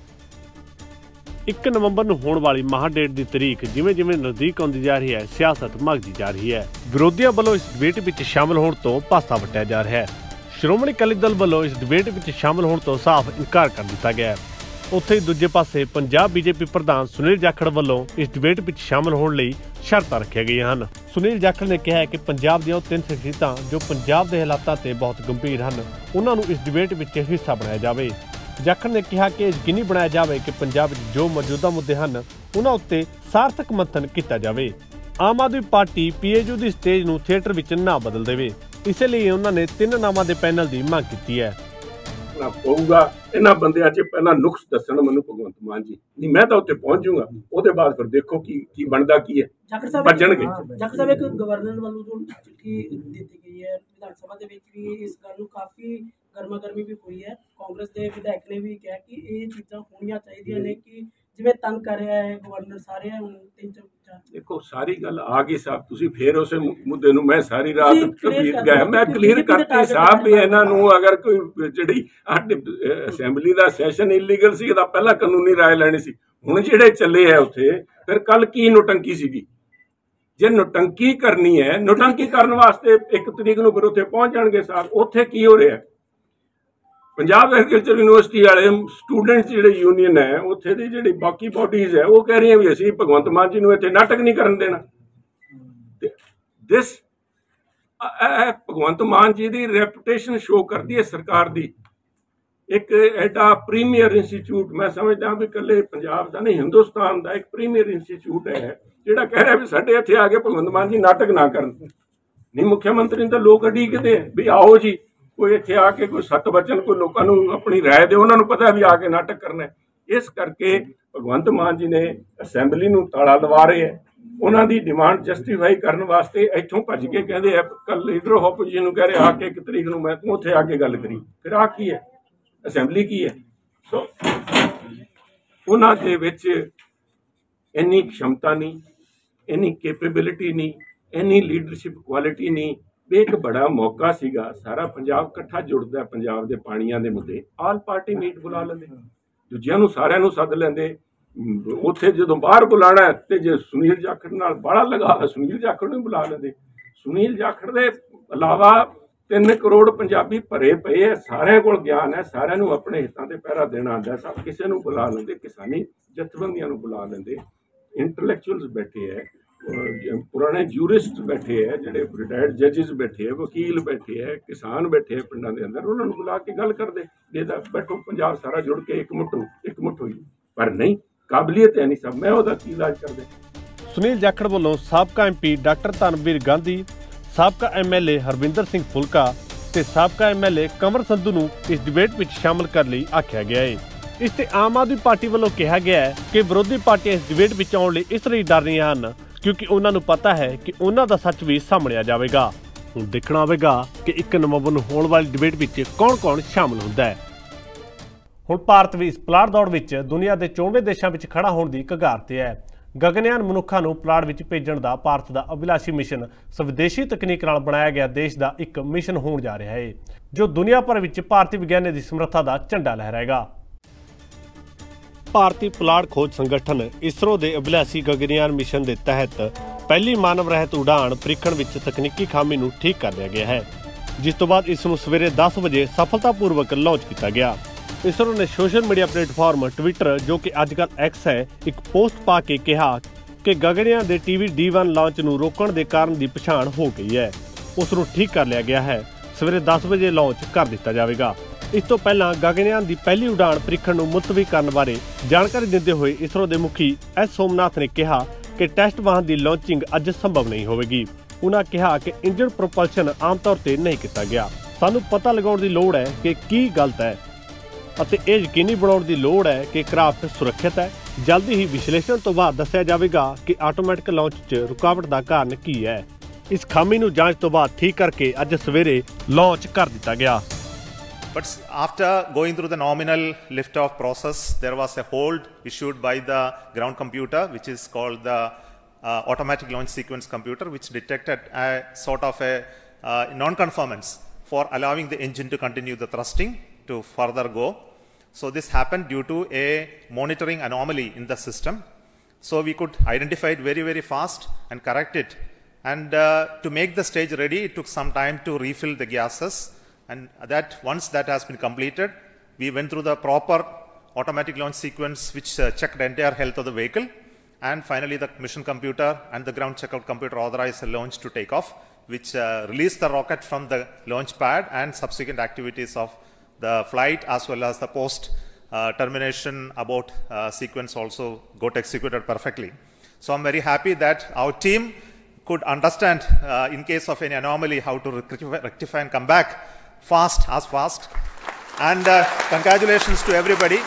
ਇੱਕ ਨਵੰਬਰ ਨੂੰ ਹੋਣ ਵਾਲੀ ਮਹਾਡੇਟ ਦੀ ਤਰੀਕ ਜਿਵੇਂ ਜਿਵੇਂ ਨਜ਼ਦੀਕ ਆਉਂਦੀ ਜਾ ਰਹੀ ਹੈ, ਸਿਆਸਤ ਮਘਦੀ ਜਾ ਰਹੀ ਹੈ। ਵਿਰੋਧੀਆਂ ਵੱਲੋਂ ਇਸ ਡਿਬੇਟ ਵਿੱਚ ਸ਼ਾਮਲ ਹੋਣ ਤੋਂ ਪਾਸਾ ਵੱਟਿਆ ਜਾ ਰਿਹਾ ਹੈ। ਸ਼੍ਰੋਮਣੀ ਅਕਾਲੀ ਦਲ ਵੱਲੋਂ ਇਸ ਡਿਬੇਟ ਵਿੱਚ ਸ਼ਾਮਲ ਹੋਣ ਤੋਂ ਸਾਫ਼ ਇਨਕਾਰ ਕਰ ਦਿੱਤਾ ਗਿਆ ਹੈ। ਉੱਥੇ ਹੀ ਦੂਜੇ ਪਾਸੇ ਪੰਜਾਬ ਬੀਜੇਪੀ ਪ੍ਰਧਾਨ ਸੁਨੀਲ ਜਾਖੜ ਵੱਲੋਂ ਇਸ ਡਿਬੇਟ ਵਿੱਚ ਸ਼ਾਮਲ ਹੋਣ ਲਈ ਸ਼ਰਤਾਂ ਰੱਖੀਆਂ ਗਈਆਂ ਹਨ। ਸੁਨੀਲ ਜਾਖੜ ਨੇ ਕਿਹਾ ਹੈ ਕਿ ਪੰਜਾਬ ਦੀਆਂ ਉਹ ਤਿੰਨ ਸ਼ਖਸੀਅਤਾਂ ਜੋ ਪੰਜਾਬ ਦੇ ਹਾਲਾਤਾਂ ਤੇ ਬਹੁਤ ਗੰਭੀਰ ਹਨ, ਉਹਨਾਂ ਨੂੰ ਇਸ ਡਿਬੇਟ ਵਿੱਚ ਹਿੱਸਾ ਬਣਾਇਆ ਜਾਵੇ। ਜਾਖੜ ਨੇ ਕਿਹਾ ਕਿ ਯਕੀਨੀ ਬਣਾਇਆ ਜਾਵੇ ਕਿ ਪੰਜਾਬ ਵਿੱਚ ਜੋ ਮੌਜੂਦਾ ਮੁੱਦੇ ਹਨ, ਉਹਨਾਂ ਉੱਤੇ ਸਾਰਥਕ ਮੰਥਨ ਕੀਤਾ ਜਾਵੇ। ਆਮ ਆਦਮੀ ਪਾਰਟੀ ਪੀਏਯੂ ਦੀ ਸਟੇਜ ਨੂੰ ਥੀਏਟਰ ਵਿੱਚ ਨਾ ਬਦਲ ਦੇਵੇ, ਇਸੇ ਲਈ ਉਹਨਾਂ ਨੇ ਤਿੰਨ ਨਾਮਾਂ ਦੇ ਪੈਨਲ ਦੀ ਮੰਗ ਕੀਤੀ ਹੈ। ਪਊਗਾ ਇਹਨਾਂ ਬੰਦਿਆਂ 'ਚ ਪਹਿਲਾਂ ਨੁਕਸ ਦੱਸਣ ਮੈਨੂੰ ਭਗਵੰਤ ਮਾਨ ਜੀ, ਨਹੀਂ ਮੈਂ ਤਾਂ ਉੱਥੇ ਪਹੁੰਚ ਜਾਊਂਗਾ, ਉਹਦੇ ਬਾਅਦ ਫਿਰ ਦੇਖੋ ਕੀ ਕੀ ਬਣਦਾ ਕੀ ਹੈ। ਭੱਜਣਗੇ। ਜਾਖੜ ਸਾਹਿਬ ਇੱਕ ਗਵਰਨਰ ਵੱਲੋਂ ਜੋ ਚਿੱਠੀ ਦਿੱਤੀ ਗਈ ਹੈ ਵਿਧਾਨ ਸਭਾ ਦੇ ਵਿੱਚ ਵੀ ਇਸ ਗੱਲ ਨੂੰ ਕਾਫੀ ਗਰਮਾ ਗਰਮੀ ਵੀ ਹੋਈ ਹੈ। ਕਾਂਗਰਸ ਦੇ ਵਿਧਾਇਕ ਨੇ ਵੀ ਕਿਹਾ ਕਿ ਇਹ ਚੀਜ਼ਾਂ ਹੋਣੀਆਂ ਚਾਹੀਦੀਆਂ ਨੇ ਕਿ ਜਿਵੇਂ ਤੰਗ ਕਰ ਰਿਹਾ ਹੈ ਗਵਰਨਰ ਸਾਰੇ ਹੁਣ ਤਿੰਨ ਚਾਰ ਦੇਖੋ ਸਾਰੀ ਗੱਲ ਆ ਗਈ ਸਾਹਿਬ, ਤੁਸੀਂ ਫੇਰ ਉਸੇ ਮੁੱਦੇ ਨੂੰ ਮੈਂ ਸਾਰੀ ਰਾਤ ਬੀਤ ਗਿਆ, ਮੈਂ ਕਲੀਅਰ ਕਰਤੀ ਸਾਹਿਬ ਵੀ ਇਹਨਾਂ ਨੂੰ ਅਗਰ ਕੋਈ ਜਿਹੜੀ ਅਸੈਂਬਲੀ ਦਾ ਸੈਸ਼ਨ ਇਲੀਗਲ ਸੀ ਇਹਦਾ ਪਹਿਲਾਂ ਕਾਨੂੰਨੀ ਰਾਏ ਲੈਣੀ ਸੀ। ਹੁਣ ਜਿਹੜੇ ਚੱਲੇ ਆ ਉੱਥੇ ਫਿਰ ਕੱਲ ਕੀ ਨੋਟੰਕੀ ਸੀਗੀ, ਜੇ ਨੋਟੰਕੀ ਕਰਨੀ ਹੈ ਨੋਟੰਕੀ ਕਰਨ ਵਾਸਤੇ ਇੱਕ ਤਰੀਕ ਨੂੰ ਫਿਰ ਉੱਥੇ ਪਹੁੰਚ ਜਾਣਗੇ ਸਾਹਿਬ। ਉੱਥੇ ਕੀ ਹੋ ਰਿਹਾ, ਪੰਜਾਬ ਐਗਰੀਕਲਚਰ ਯੂਨੀਵਰਸਿਟੀ ਵਾਲੇ ਸਟੂਡੈਂਟਸ ਜਿਹੜੇ ਯੂਨੀਅਨ ਹੈ ਉੱਥੇ ਦੀ ਜਿਹੜੀ ਬਾਕੀ ਬਾਡੀਜ਼ ਹੈ ਉਹ ਕਹਿ ਰਹੀਆਂ ਵੀ ਅਸੀਂ ਭਗਵੰਤ ਮਾਨ ਜੀ ਨੂੰ ਇੱਥੇ ਨਾਟਕ ਨਹੀਂ ਕਰਨ ਦੇਣਾ। ਦਿਸ ਭਗਵੰਤ ਮਾਨ ਜੀ ਦੀ ਰੈਪੂਟੇਸ਼ਨ ਸ਼ੋ ਕਰਦੀ ਹੈ ਸਰਕਾਰ ਦੀ। ਇੱਕ ਐਡਾ ਪ੍ਰੀਮੀਅਰ ਇੰਸਟੀਚਿਊਟ, ਮੈਂ ਸਮਝਦਾ ਵੀ ਇਕੱਲੇ ਪੰਜਾਬ ਦਾ ਨਹੀਂ ਹਿੰਦੁਸਤਾਨ ਦਾ ਇੱਕ ਪ੍ਰੀਮੀਅਰ ਇੰਸਟੀਚਿਊਟ ਹੈ ਜਿਹੜਾ ਕਹਿ ਰਿਹਾ ਵੀ ਸਾਡੇ ਇੱਥੇ ਆ ਕੇ ਭਗਵੰਤ ਮਾਨ ਜੀ ਨਾਟਕ ਨਾ ਕਰਨ। ਨਹੀਂ ਮੁੱਖ ਮੰਤਰੀ ਨੂੰ ਤਾਂ ਲੋਕ ਉਡੀਕਦੇ ਵੀ ਆਓ ਜੀ ਕੋਈ ਇੱਥੇ ਆ ਕੇ ਕੋਈ ਸੱਤ ਬਚਨ, ਕੋਈ ਲੋਕਾਂ ਨੂੰ ਆਪਣੀ ਰਾਏ ਦੇ, ਉਹਨਾਂ ਨੂੰ ਪਤਾ ਵੀ ਆ ਕੇ ਨਾਟਕ ਕਰਨਾ ਹੈ। ਇਸ ਕਰਕੇ ਭਗਵੰਤ ਮਾਨ ਜੀ ਨੇ ਅਸੈਂਬਲੀ ਨੂੰ ਤਾਲਾ ਲਵਾ ਰਹੇ ਹੈ। ਉਹਨਾਂ ਦੀ ਡਿਮਾਂਡ ਜਸਟੀਫਾਈ ਕਰਨ ਵਾਸਤੇ ਇੱਥੋਂ ਭੱਜ ਕੇ ਕਹਿੰਦੇ ਆ ਕੱਲ ਲੀਡਰ ਆਫ ਆਪੋਜੀਸ਼ਨ ਨੂੰ ਕਹਿ ਰਹੇ ਆ ਕੇ ਇੱਕ ਤਰੀਕ ਨੂੰ ਮੈਂ ਤੂੰ ਉੱਥੇ ਆ ਕੇ ਗੱਲ ਕਰੀ। ਫਿਰ ਆ ਕੀ ਹੈ, ਅਸੈਂਬਲੀ ਕੀ ਹੈ? ਸੋ ਉਹਨਾਂ ਦੇ ਵਿੱਚ ਇੰਨੀ क्षमता ਨਹੀਂ, ਇੰਨੀ ਕੈਪੇਬਿਲਿਟੀ ਨਹੀਂ, ਇੰਨੀ ਲੀਡਰਸ਼ਿਪ ਕੁਆਲਿਟੀ ਨਹੀਂ। ਇੱਕ ਬੜਾ ਮੌਕਾ ਸੀਗਾ, ਸਾਰਾ ਪੰਜਾਬ ਇਕੱਠਾ ਜੁੜਦਾ ਪੰਜਾਬ ਦੇ ਪਾਣੀਆਂ ਦੇ ਮੁੱਦੇ, ਆਲ ਪਾਰਟੀ ਮੀਟ ਬੁਲਾ ਲੈਂਦੇ, ਦੂਜਿਆਂ ਨੂੰ ਸਾਰਿਆਂ ਨੂੰ ਸੱਦ ਲੈਂਦੇ। ਉੱਥੇ ਜਦੋਂ ਬਾਹਰ ਬੁਲਾਣਾ ਤੇ ਜੇ ਸੁਨੀਲ ਜਾਖੜ ਨਾਲ ਬਾਹਲਾ ਲਗਾ ਸੁਨੀਲ ਜਾਖੜ ਨੂੰ ਬੁਲਾ ਲੈਂਦੇ। ਸੁਨੀਲ ਜਾਖੜ ਦੇ ਇਲਾਵਾ ਤਿੰਨ ਕਰੋੜ ਪੰਜਾਬੀ ਭਰੇ ਪਏ ਹੈ, ਸਾਰਿਆਂ ਕੋਲ ਗਿਆਨ ਹੈ, ਸਾਰਿਆਂ ਨੂੰ ਆਪਣੇ ਹਿੱਤਾਂ ਤੇ ਪਹਿਰਾ ਦੇਣਾ ਆਉਂਦਾ। ਸਭ ਕਿਸੇ ਨੂੰ ਬੁਲਾ ਲੈਂਦੇ, ਕਿਸਾਨੀ ਜਥੇਬੰਦੀਆਂ ਨੂੰ ਬੁਲਾ ਲੈਂਦੇ, ਇੰਟੈਲੈਕਚੁਅਲਸ ਬੈਠੇ ਹੈ, ਪੁਰਾਣੇ ਜੂਰਿਸਟ ਬੈਠੇ ਹੈ, ਜਿਹੜੇ ਰਿਟਾਇਰਡ ਜੱਜਿਸ ਬੈਠੇ ਹੈ, ਵਕੀਲ ਬੈਠੇ ਹੈ, ਕਿਸਾਨ ਬੈਠੇ ਹੈ ਪਿੰਡਾਂ ਦੇ ਅੰਦਰ, ਉਹਨਾਂ ਨੂੰ ਬੁਲਾ ਕੇ ਗੱਲ ਕਰਦੇ ਜਿਹਦਾ ਬੈਠੋ ਪੰਜਾਬ ਸਾਰਾ ਜੁੜ ਕੇ ਇੱਕ ਮੁੱਠ ਇੱਕ ਮੁੱਠ ਹੋਈ। ਪਰ ਨਹੀਂ, ਕਾਬਲੀਅਤ ਹੈ ਨਹੀਂ ਸਭ, ਮੈਂ ਉਹਦਾ ਕੀ ਇਲਾਜ ਕਰਦੇ। ਸੁਨੀਲ ਜਾਖੜ ਵੱਲੋਂ ਸਾਬਕਾ ਐਮਪੀ ਡਾਕਟਰ ਧਰਮਵੀਰ ਗਾਂਧੀ, ਸਾਬਕਾ ਐਮਐਲਏ ਹਰਵਿੰਦਰ ਸਿੰਘ ਫੁਲਕਾ ਤੇ ਸਾਬਕਾ ਐਮਐਲਏ ਕੰਵਰ ਸੰਧੂ ਨੂੰ ਇਸ ਡਿਬੇਟ ਵਿੱਚ ਸ਼ਾਮਲ ਕਰਨ ਲਈ ਆਖਿਆ ਗਿਆ ਹੈ। ਇਸ ਤੇ ਆਮ ਆਦਮੀ ਪਾਰਟੀ ਵੱਲੋਂ ਕਿਹਾ ਗਿਆ ਹੈ ਕਿ ਵਿਰੋਧੀ ਪਾਰਟੀਆਂ ਇਸ ਡਿਬੇਟ ਵਿੱਚ ਆਉਣ ਲਈ ਇਸ ਲਈ ਡਰ ਰਹੀਆਂ ਹਨ ਕਿਉਂਕਿ ਉਹਨਾਂ ਨੂੰ ਪਤਾ ਹੈ ਕਿ ਉਹਨਾਂ ਦਾ ਸੱਚ ਵੀ ਸਾਹਮਣੇ ਆ ਜਾਵੇਗਾ। ਹੁਣ ਦੇਖਣਾ ਹੋਵੇਗਾ ਕਿ ਇੱਕ ਨਵੰਬਰ ਨੂੰ ਹੋਣ ਵਾਲੀ ਡਿਬੇਟ ਵਿੱਚ ਕੌਣ-ਕੌਣ ਸ਼ਾਮਲ ਹੁੰਦਾ ਹੈ। ਹੁਣ ਭਾਰਤ ਵੀ ਇਸ ਪਲਾੜ ਦੌੜ ਵਿੱਚ ਦੁਨੀਆ ਦੇ ਚੌਂਵੇਂ ਦੇਸ਼ਾਂ ਵਿੱਚ ਖੜਾ ਹੋਣ ਦੀ ਕਗਾਰ ਤੇ ਹੈ। ਗਗਨਯਾਨ ਮਨੁੱਖਾਂ ਨੂੰ ਪਲਾੜ ਵਿੱਚ ਭੇਜਣ ਦਾ ਭਾਰਤ ਦਾ ਅਭਿਲਾਸ਼ੀ ਮਿਸ਼ਨ ਸਵਦੇਸ਼ੀ ਤਕਨੀਕ ਨਾਲ ਬਣਾਇਆ ਗਿਆ ਦੇਸ਼ ਦਾ ਇੱਕ ਮਿਸ਼ਨ ਹੋਣ ਜਾ ਰਿਹਾ ਹੈ ਜੋ ਦੁਨੀਆ ਭਰ ਵਿੱਚ ਭਾਰਤੀ ਵਿਗਿਆਨੀਆਂ ਦੀ ਸਮਰੱਥਾ ਦਾ ਝੰਡਾ ਲਹਿਰਾਏਗਾ। ਭਾਰਤੀ ਪੁਲਾੜ ਖੋਜ ਸੰਗਠਨ ਇਸਰੋ ਦੇ ਅਭਿਲਾਸ਼ੀ ਗਗਨਯਾਨ ਮਿਸ਼ਨ ਦੇ ਤਹਿਤ ਪਹਿਲੀ ਮਾਨਵ ਰਹਿਤ ਉਡਾਣ ਪ੍ਰੀਖਣ ਵਿੱਚ ਤਕਨੀਕੀ ਖਾਮੀ ਨੂੰ ਠੀਕ ਕਰ ਲਿਆ ਗਿਆ ਹੈ, ਜਿਸ ਤੋਂ ਬਾਅਦ ਇਸ ਨੂੰ ਸਵੇਰੇ ਦਸ ਵਜੇ ਸਫਲਤਾਪੂਰਵਕ ਲਾਂਚ ਕੀਤਾ ਗਿਆ। ਇਸਰੋ ਨੇ ਸੋਸ਼ਲ ਮੀਡੀਆ ਪਲੇਟਫਾਰਮ ਟਵਿੱਟਰ, ਜੋ ਕਿ ਅੱਜ ਕੱਲ੍ਹ ਐਕਸ ਹੈ, ਇੱਕ ਪੋਸਟ ਪਾ ਕੇ ਕਿਹਾ ਕਿ ਗਗਨਯਾਨ ਦੇ ਟੀਵੀ ਡੀ ਵਨ ਲਾਂਚ ਨੂੰ ਰੋਕਣ ਦੇ ਕਾਰਨ ਦੀ ਪਛਾਣ ਹੋ ਗਈ ਹੈ, ਉਸ ਨੂੰ ਠੀਕ ਕਰ ਲਿਆ ਗਿਆ ਹੈ, ਸਵੇਰੇ ਦਸ ਵਜੇ ਲਾਂਚ ਕਰ ਦਿੱਤਾ ਜਾਵੇਗਾ। ਇਸ ਤੋਂ ਪਹਿਲਾਂ ਗਗਨਯਾਨ ਦੀ ਪਹਿਲੀ ਉਡਾਣ ਪ੍ਰੀਖਣ ਨੂੰ ਮੁਲਤਵੀ ਕਰਨ ਬਾਰੇ ਜਾਣਕਾਰੀ ਦਿੰਦੇ ਹੋਏ ਇਸਰੋ ਦੇ ਮੁਖੀ ਐਸ ਸੋਮਨਾਥ ਨੇ ਕਿਹਾ ਕਿ ਟੈਸਟ ਵਾਹਨ ਦੀ ਲਾਂਚਿੰਗ ਅੱਜ ਸੰਭਵ ਨਹੀਂ ਹੋਵੇਗੀ। ਉਹਨਾਂ ਕਿਹਾ ਕਿ ਇੰਜਨ ਪ੍ਰੋਪਲਸ਼ਨ ਆਮ ਤੌਰ ਤੇ ਨਹੀਂ ਕੀਤਾ ਗਿਆ। ਸਾਨੂੰ ਪਤਾ ਲਗਾਉਣ ਦੀ ਲੋੜ ਹੈ ਕਿ ਕੀ ਗਲਤ ਹੈ। ਅਤੇ ਇਹ ਯਕੀਨੀ ਬਣਾਉਣ ਦੀ ਲੋੜ ਹੈ ਕਿ ਕ੍ਰਾਫਟ ਸੁਰੱਖਿਅਤ ਹੈ। ਜਲਦੀ ਹੀ ਵਿਸ਼ਲੇਸ਼ਣ ਤੋਂ ਬਾਅਦ ਦੱਸਿਆ ਜਾਵੇਗਾ ਕਿ ਆਟੋਮੈਟਿਕ ਲਾਂਚ 'ਚ ਰੁਕਾਵਟ ਦਾ ਕਾਰਨ ਕੀ ਹੈ। ਇਸ ਖਾਮੀ ਨੂੰ ਜਾਂਚ ਤੋਂ ਬਾਅਦ ਠੀਕ ਕਰਕੇ ਅੱਜ ਸਵੇਰੇ ਲਾਂਚ ਕਰ ਦਿੱਤਾ ਗਿਆ। But after going through the nominal liftoff process, there was a hold issued by the ground computer, which is called the uh, automatic launch sequence computer, which detected a sort of a uh, non-conformance for allowing the engine to continue the thrusting to further go. So this happened due to a monitoring anomaly in the system. So we could identify it very, very fast and correct it. And uh, to make the stage ready, it took some time to refill the gases. And that once that has been completed, we went through the proper automatic launch sequence which uh, checked the entire health of the vehicle, and finally the mission computer and the ground checkout computer authorized the launch to take off, which uh, released the rocket from the launch pad, and subsequent activities of the flight as well as the post uh, termination abort uh, sequence also got executed perfectly. So I'm very happy that our team could understand uh, in case of any anomaly how to rectify, rectify and come back fast as fast. And uh, congratulations to everybody.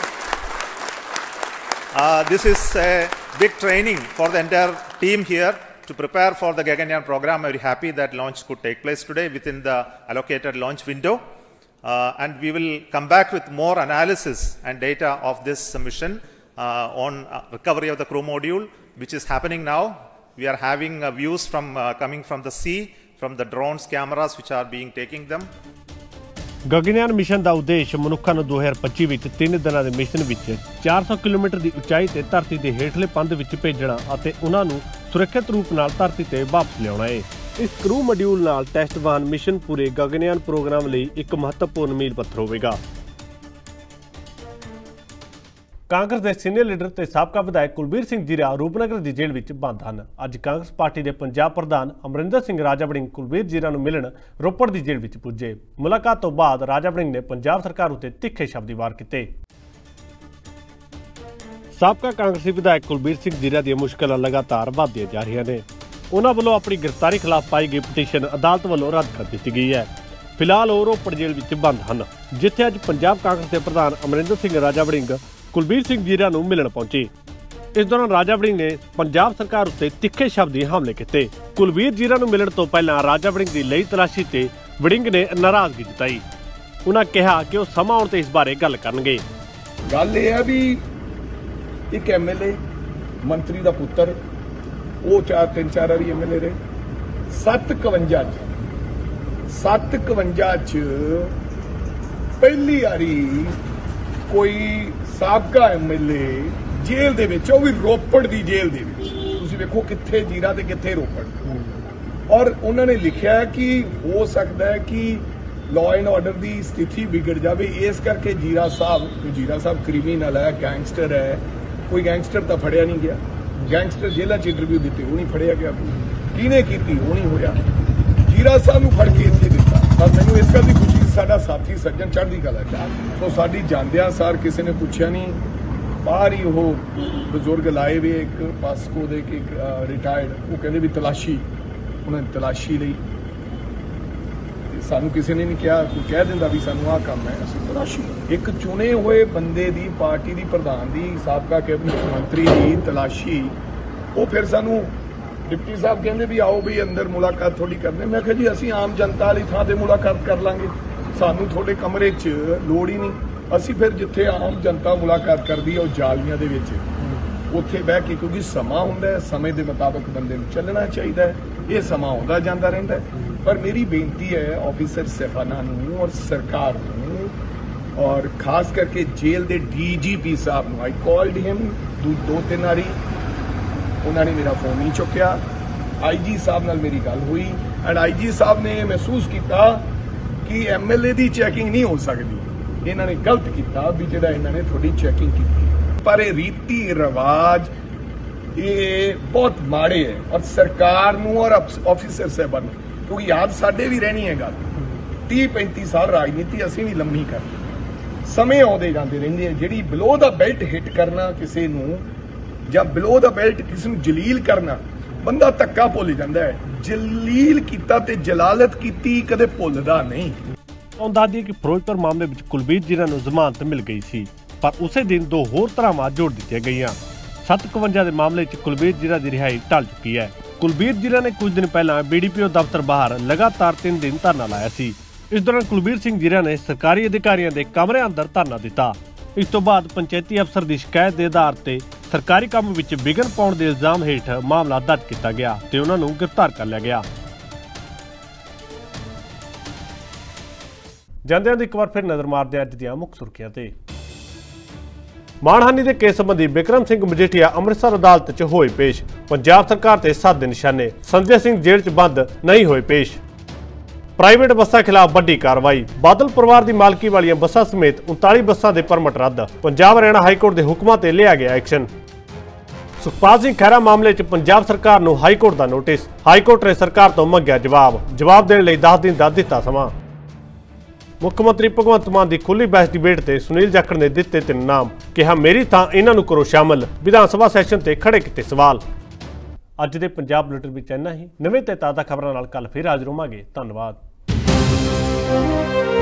Uh, this is a big training for the entire team here to prepare for the Gaganyaan program. I'm very happy that launch could take place today within the allocated launch window. Uh, and we will come back with more analysis and data of this mission uh, on uh, recovery of the crew module, which is happening now. We are having uh, views from uh, coming from the sea, from the drones, cameras which are being taking them. Gaganyaan mission ਦਾ ਉਦੇਸ਼ ਮਨੁੱਖਾਂ ਨੂੰ ਦੋ ਹਜ਼ਾਰ ਪੱਚੀ ਵਿੱਚ ਤਿੰਨ ਦਿਨਾਂ ਦੇ ਮਿਸ਼ਨ ਵਿੱਚ ਚਾਰ ਸੌ ਕਿਲੋਮੀਟਰ ਦੀ ਉਚਾਈ ਤੇ ਧਰਤੀ ਦੇ ਹੇਠਲੇ ਪੰਧ ਵਿੱਚ ਭੇਜਣਾ ਅਤੇ ਉਹਨਾਂ ਨੂੰ ਸੁਰੱਖਿਅਤ ਰੂਪ ਨਾਲ ਧਰਤੀ ਤੇ ਵਾਪਸ ਲਿਆਉਣਾ ਹੈ। ਇਸ ਕਰੂ ਮੋਡਿਊਲ ਨਾਲ ਟੈਸਟ ਵਾਹਨ ਮਿਸ਼ਨ ਪੂਰੇ ਗਗਨਯਾਨ ਪ੍ਰੋਗਰਾਮ ਲਈ ਇੱਕ ਮਹੱਤਵਪੂਰਨ ਮੀਲ ਪੱਥਰ ਹੋਵੇਗਾ। ਕਾਂਗਰਸ ਦੇ ਸੀਨੀਅਰ ਲੀਡਰ ਤੇ ਸਾਬਕਾ ਵਿਧਾਇਕ ਕੁਲਬੀਰ ਸਿੰਘ ਜੀਰਾ ਰੂਪਨਗਰ ਦੀ ਜੇਲ੍ਹ ਵਿੱਚ ਬੰਦ ਹਨ। ਅੱਜ ਕਾਂਗਰਸ ਪਾਰਟੀ ਦੇ ਪੰਜਾਬ ਪ੍ਰਧਾਨ ਅਮਰਿੰਦਰ ਸਿੰਘ ਰਾਜਾ ਵੜਿੰਗ ਕੁਲਬੀਰ ਜੀਰਾ ਨੂੰ ਮਿਲਣ ਰੋਪੜ ਦੀ ਜੇਲ੍ਹ ਵਿੱਚ ਪੁੱਜੇ। ਮੁਲਾਕਾਤ ਤੋਂ ਬਾਅਦ ਰਾਜਾ ਵੜਿੰਗ ਨੇ ਪੰਜਾਬ ਸਰਕਾਰ ਉੱਤੇ ਤਿੱਖੇ ਸ਼ਬਦੀ ਵਾਰ ਕੀਤੇ। ਸਾਬਕਾ ਕਾਂਗਰਸੀ ਵਿਧਾਇਕ ਕੁਲਬੀਰ ਸਿੰਘ ਜੀਰਾ ਦੀਆਂ ਮੁਸ਼ਕਲਾਂ ਲਗਾਤਾਰ ਵਧਦੀਆਂ ਜਾ ਰਹੀਆਂ ਨੇ। ਉਹਨਾਂ ਵੱਲੋਂ ਆਪਣੀ ਗ੍ਰਿਫਤਾਰੀ ਖਿਲਾਫ ਪਾਈ ਗਈ ਪਟੀਸ਼ਨ ਅਦਾਲਤ ਵੱਲੋਂ ਰੱਦ ਕਰ ਦਿੱਤੀ ਗਈ ਹੈ। ਫਿਲਹਾਲ ਉਹ ਰੋਪੜ ਜੇਲ੍ਹ ਵਿੱਚ ਬੰਦ ਹਨ, ਜਿੱਥੇ ਅੱਜ ਪੰਜਾਬ ਕਾਂਗਰਸ ਦੇ ਪ੍ਰਧਾਨ ਅਮਰਿੰਦਰ ਸਿੰਘ ਰਾਜਾ ਵੜਿੰਗ ਕੁਲਬੀਰ ਸਿੰਘ ਜੀਰਾ ਨੂੰ ਮਿਲਣ ਪਹੁੰਚੇ। ਇਸ ਦੌਰਾਨ ਰਾਜਾ ਵੜਿੰਗ ਨੇ ਪੰਜਾਬ ਸਰਕਾਰ ਉੱਤੇ ਤਿੱਖੇ ਸ਼ਬਦੀ ਹਮਲੇ ਕੀਤੇ। ਕੁਲਬੀਰ ਜੀਰਾ ਨੂੰ ਮਿਲਣ ਤੋਂ ਪਹਿਲਾਂ ਰਾਜਾ ਵੜਿੰਗ ਦੀ ਲਈ ਤਲਾਸ਼ੀ ਤੇ ਵੜਿੰਗ ਨੇ ਨਾਰਾਜ਼ਗੀ ਜਤਾਈ। ਉਹਨਾਂ ਕਿਹਾ ਕਿ ਉਹ ਸਮਾਂ ਆਉਣ ਤੇ ਇਸ ਬਾਰੇ ਗੱਲ ਕਰਨਗੇ। ਗੱਲ ਇਹ ਹੈ ਵੀ ਇੱਕ ਐਮਐਲਏ ਮੰਤਰੀ ਦਾ ਪੁੱਤਰ, ਉਹ ਚਾਰ ਤਿੰਨ ਚਾਰ ਵਾਰੀ ਐਮਐਲਏ ਰਹੇ, ਸੱਤ ਇਕਵੰਜਾ ਚ ਸੱਤ ਇਕਵੰਜਾ ਚ ਪਹਿਲੀ ਵਾਰੀ ਕੋਈ ਸਾਬਕਾ ਐਮਐਲਏ ਜੇਲ੍ਹ ਦੇ ਵਿੱਚ, ਉਹ ਵੀ ਰੋਪੜ ਦੀ ਜੇਲ੍ਹ ਦੇ ਵਿੱਚ। ਤੁਸੀਂ ਵੇਖੋ ਕਿੱਥੇ ਜੀਰਾ ਤੇ ਕਿੱਥੇ ਰੋਪੜ। ਔਰ ਉਹਨਾਂ ਨੇ ਲਿਖਿਆ ਕਿ ਹੋ ਸਕਦਾ ਹੈ ਕਿ ਲਾਅ ਐਂਡ ਆਰਡਰ ਦੀ ਸਥਿਤੀ ਵਿਗੜ ਜਾਵੇ, ਇਸ ਕਰਕੇ ਜੀਰਾ ਸਾਹਿਬ ਜੀਰਾ ਸਾਹਿਬ ਕ੍ਰਿਮੀਨਲ ਹੈ, ਗੈਂਗਸਟਰ ਹੈ। ਕੋਈ ਗੈਂਗਸਟਰ ਤਾਂ ਫੜਿਆ ਨਹੀਂ ਗਿਆ। ਗੈਂਗਸਟਰ ਜੇਲ੍ਹਾਂ 'ਚ ਇੰਟਰਵਿਊ ਦਿੱਤੇ, ਉਹ ਨਹੀਂ ਫੜਿਆ ਗਿਆ। ਕਿਹਨੇ ਕੀਤੀ, ਉਹ ਨਹੀਂ ਹੋਇਆ। ਜੀਰਾ ਸਾਹਿਬ ਨੂੰ ਫੜ ਕੇ ਇੱਥੇ ਦਿੱਤਾ। ਪਰ ਮੈਨੂੰ ਇਸ ਗੱਲ ਦੀ ਖੁਸ਼ੀ, ਸਾਡਾ ਸਾਥੀ ਸੱਜਣ ਚੜ੍ਹਦੀ ਕਲਾ ਚ, ਸੋ ਸਾਡੀ ਜਾਂਦਿਆਂ ਸਾਰ ਕਿਸੇ ਨੇ ਪੁੱਛਿਆ ਨਹੀਂ। ਬਾਹਰ ਹੀ ਉਹ ਬਜ਼ੁਰਗ ਲਾਏ ਵੀ ਇੱਕ ਪਾਸਕੋ ਦੇ ਇੱਕ ਰਿਟਾਇਰਡ, ਉਹ ਕਹਿੰਦੇ ਵੀ ਤਲਾਸ਼ੀ, ਉਹਨਾਂ ਨੇ ਤਲਾਸ਼ੀ ਲਈ। ਸਾਨੂੰ ਕਿਸੇ ਨੇ ਨਹੀਂ ਕਿਹਾ, ਕੋਈ ਕਹਿ ਦਿੰਦਾ ਵੀ ਸਾਨੂੰ ਆਹ ਕੰਮ ਹੈ, ਅਸੀਂ ਤਲਾਸ਼ੀ। ਇੱਕ ਚੁਣੇ ਹੋਏ ਬੰਦੇ ਦੀ, ਪਾਰਟੀ ਦੀ ਪ੍ਰਧਾਨ ਦੀ, ਸਾਬਕਾ ਕੈਬਨਿਟ ਮੰਤਰੀ ਦੀ ਤਲਾਸ਼ੀ। ਉਹ ਫਿਰ ਸਾਨੂੰ ਡਿਪਟੀ ਸਾਹਿਬ ਕਹਿੰਦੇ ਵੀ ਆਓ ਵੀ ਅੰਦਰ ਮੁਲਾਕਾਤ ਥੋੜੀ ਕਰਦੇ। ਮੈਂ ਕਿਹਾ ਜੀ ਅਸੀਂ ਆਮ ਜਨਤਾ ਵਾਲੀ ਥਾਂ ਤੇ ਮੁਲਾਕਾਤ ਕਰ ਲਾਂਗੇ, ਸਾਨੂੰ ਤੁਹਾਡੇ ਕਮਰੇ 'ਚ ਲੋੜ ਹੀ ਨਹੀਂ। ਅਸੀਂ ਫਿਰ ਜਿੱਥੇ ਆਮ ਜਨਤਾ ਮੁਲਾਕਾਤ ਕਰਦੀ ਹੈ ਉਹ ਜਾਲੀਆਂ ਦੇ ਵਿੱਚ ਉੱਥੇ ਬਹਿ ਕੇ, ਕਿਉਂਕਿ ਸਮਾਂ ਹੁੰਦਾ ਹੈ, ਸਮੇਂ ਦੇ ਮੁਤਾਬਕ ਬੰਦੇ ਨੂੰ ਚੱਲਣਾ ਚਾਹੀਦਾ ਹੈ। ਇਹ ਸਮਾਂ ਆਉਂਦਾ ਜਾਂਦਾ ਰਹਿੰਦਾ ਹੈ। ਪਰ ਮੇਰੀ ਬੇਨਤੀ ਹੈ ਆਫੀਸਰ ਸਾਹਿਬਾਨਾਂ ਨੂੰ ਔਰ ਸਰਕਾਰ ਨੂੰ, ਔਰ ਖਾਸ ਕਰਕੇ ਜੇਲ੍ਹ ਦੇ ਡੀਜੀਪੀ ਸਾਹਿਬ ਨੂੰ, ਆਈ ਕਾਲਡ ਹਿਮ ਦੋ ਤਿੰਨ ਵਾਰੀ, ਉਹਨਾਂ ਨੇ ਮੇਰਾ ਫੋਨ ਨਹੀਂ ਚੁੱਕਿਆ। ਆਈਜੀ ਸਾਹਿਬ ਨਾਲ ਮੇਰੀ ਗੱਲ ਹੋਈ ਐਂਡ ਆਈਜੀ ਸਾਹਿਬ ਨੇ ਮਹਿਸੂਸ ਕੀਤਾ ਕਿ ਐਮਐਲਏ ਦੀ ਚੈਕਿੰਗ ਨਹੀਂ ਹੋ ਸਕਦੀ। ਇਹਨਾਂ ਨੇ ਗਲਤ ਕੀਤਾ ਵੀ ਜਿਹੜਾ ਇਹਨਾਂ ਨੇ ਤੁਹਾਡੀ ਚੈਕਿੰਗ ਕੀਤੀ। ਪਰ ਇਹ ਰੀਤੀ ਰਿਵਾਜ ਇਹ ਬਹੁਤ ਮਾੜੇ ਹੈ, ਔਰ ਸਰਕਾਰ ਨੂੰ ਔਰ ਆਫੀਸਰ ਸਾਹਿਬਾਨ ਨੂੰ, ਕਿਉਂਕਿ ਯਾਦ ਸਾਡੇ ਵੀ ਰਹਿਣੀ ਹੈ ਗੱਲ। ਤੀਹ ਪੈਂਤੀ ਸਾਲ ਰਾਜਨੀਤੀ ਅਸੀਂ ਵੀ ਲੰਮੀ ਕਰਦੇ, ਸਮੇਂ ਆਉਂਦੇ ਜਾਂਦੇ ਰਹਿੰਦੇ ਆ। ਜਿਹੜੀ ਬਿਲੋ ਦਾ ਬੈਲਟ ਹਿੱਟ ਕਰਨਾ ਕਿਸੇ ਨੂੰ, ਜਾਂ ਬਿਲੋ ਦਾ ਬੈਲਟ ਕਿਸੇ ਨੂੰ ਜਲੀਲ ਕਰਨਾ, ਬੰਦਾ ਧੱਕਾ ਭੁੱਲ ਜਾਂਦਾ ਹੈ। ਜਲੀਲ ਕੀਤਾ ਤੇ ਜਲਾਲਤ ਕੀਤੀ ਕਦੇ ਭੁੱਲਦਾ ਨਹੀਂ। ਤੁਹਾਨੂੰ ਦੱਸ ਦਈਏ ਕਿ ਫਿਰੋਜ਼ਪੁਰ ਮਾਮਲੇ ਵਿੱਚ ਕੁਲਬੀਰ ਜੀਰਾ ਨੂੰ ਜ਼ਮਾਨਤ ਮਿਲ ਗਈ ਸੀ, ਪਰ ਉਸੇ ਦਿਨ ਦੋ ਹੋਰ ਧਾਰਾਵਾਂ ਜੋੜ ਦਿੱਤੀਆਂ ਗਈਆਂ। ਸੱਤ ਸੌ ਇਕਵੰਜਾ ਦੇ ਮਾਮਲੇ 'ਚ ਕੁਲਬੀਰ ਜੀਰਾ ਦੀ ਰਿਹਾਈ ਟਲ ਚੁੱਕੀ ਹੈ। ਕੁਲਬੀਰ ਜੀਰਾ ਨੇ ਕੁਝ ਦਿਨ ਪਹਿਲਾਂ ਬੀ ਡੀ ਪੀ ਓ ਦਫ਼ਤਰ ਬਾਹਰ ਲਗਾਤਾਰ ਤਿੰਨ ਦਿਨ ਧਰਨਾ ਲਾਇਆ ਸੀ। ਇਸ ਦੌਰਾਨ ਕੁਲਬੀਰ ਸਿੰਘ ਜੀਰਾ ਨੇ ਸਰਕਾਰੀ ਅਧਿਕਾਰੀਆਂ ਦੇ ਕਮਰੇ ਅੰਦਰ ਧਰਨਾ ਦਿੱਤਾ। ਇਸ ਤੋਂ ਬਾਅਦ ਪੰਚਾਇਤੀ ਅਫਸਰ ਦੀ ਸ਼ਿਕਾਇਤ ਦੇ ਆਧਾਰ ਤੇ ਸਰਕਾਰੀ ਕੰਮ ਵਿੱਚ ਵਿਘਨ ਪਾਉਣ ਦੇ ਇਲਜ਼ਾਮ ਹੇਠ ਮਾਮਲਾ ਦਰਜ ਕੀਤਾ ਗਿਆ ਤੇ ਉਹਨਾਂ ਨੂੰ ਗ੍ਰਿਫਤਾਰ ਕਰ ਲਿਆ ਗਿਆ। ਜਾਂਦਿਆਂ ਦੀ ਇੱਕ ਵਾਰ ਫਿਰ ਨਜ਼ਰ ਮਾਰਦੇ ਹਾਂ ਅੱਜ ਦੀਆਂ ਮੁੱਖ ਸੁਰਖੀਆਂ ਤੇ। ਮਾਣਹਾਨੀ ਦੇ ਕੇਸ ਸੰਬੰਧੀ ਬਿਕਰਮ ਸਿੰਘ ਮਜੀਠੀਆ ਅੰਮ੍ਰਿਤਸਰ ਅਦਾਲਤ 'ਚ ਹੋਏ ਪੇਸ਼। ਪੰਜਾਬ ਸਰਕਾਰ ਤੇ ਸੱਤ ਦੇ ਨਿਸ਼ਾਨੇ। ਸੰਜੇ ਸਿੰਘ ਜੇਲ੍ਹ 'ਚ ਬੰਦ ਨਹੀਂ ਹੋਏ ਪੇਸ਼। ਪ੍ਰਾਈਵੇਟ ਬੱਸਾਂ ਖਿਲਾਫ ਵੱਡੀ ਕਾਰਵਾਈ। ਬਾਦਲ ਪਰਿਵਾਰ ਦੀ ਮਾਲਕੀ ਵਾਲੀਆਂ ਬੱਸਾਂ ਸਮੇਤ ਉਨਤਾਲੀ ਬੱਸਾਂ ਦੇ ਪਰਮਿਟ ਰੱਦ। ਪੰਜਾਬ ਹਰਿਆਣਾ ਹਾਈਕੋਰਟ ਦੇ ਹੁਕਮਾਂ ਤੇ ਲਿਆ ਗਿਆ ਐਕਸ਼ਨ। ਸੁਖਪਾਲ ਸਿੰਘ ਖਹਿਰਾ ਮਾਮਲੇ 'ਚ ਪੰਜਾਬ ਸਰਕਾਰ ਨੂੰ ਹਾਈਕੋਰਟ ਦਾ ਨੋਟਿਸ। ਹਾਈਕੋਰਟ ਨੇ ਸਰਕਾਰ ਤੋਂ ਮੰਗਿਆ ਜਵਾਬ। ਜਵਾਬ ਦੇਣ ਲਈ ਦਸ ਦਿਨ ਦਾ ਦਿੱਤਾ ਸਮਾਂ। ਮੁੱਖ ਮੰਤਰੀ ਭਗਵੰਤ ਮਾਨ ਦੀ ਖੁੱਲੀ ਬਹਿਸ ਡਿਬੇਟ ਤੇ ਸੁਨੀਲ ਜਾਖੜ ਨੇ ਦਿੱਤੇ ਤਿੰਨ ਨਾਮ। ਕਿਹਾ ਮੇਰੀ ਥਾਂ ਇਹਨਾਂ ਨੂੰ ਕਰੋ ਸ਼ਾਮਲ। ਵਿਧਾਨ ਸਭਾ ਸੈਸ਼ਨ ਤੇ ਖੜੇ ਕੀਤੇ ਸਵਾਲ। ਅੱਜ ਦੇ ਪੰਜਾਬ ਬੁਲੇਟਿਨ ਵਿੱਚ ਇੰਨਾ ਹੀ। ਨਵੇਂ ਤੇ ਤਾਜ਼ਾ ਖਬਰਾਂ ਨਾਲ ਕੱਲ ਫਿਰ ਹਾਜ਼ਰ ਹੋਵਾਂਗੇ। ਧੰਨਵਾਦ।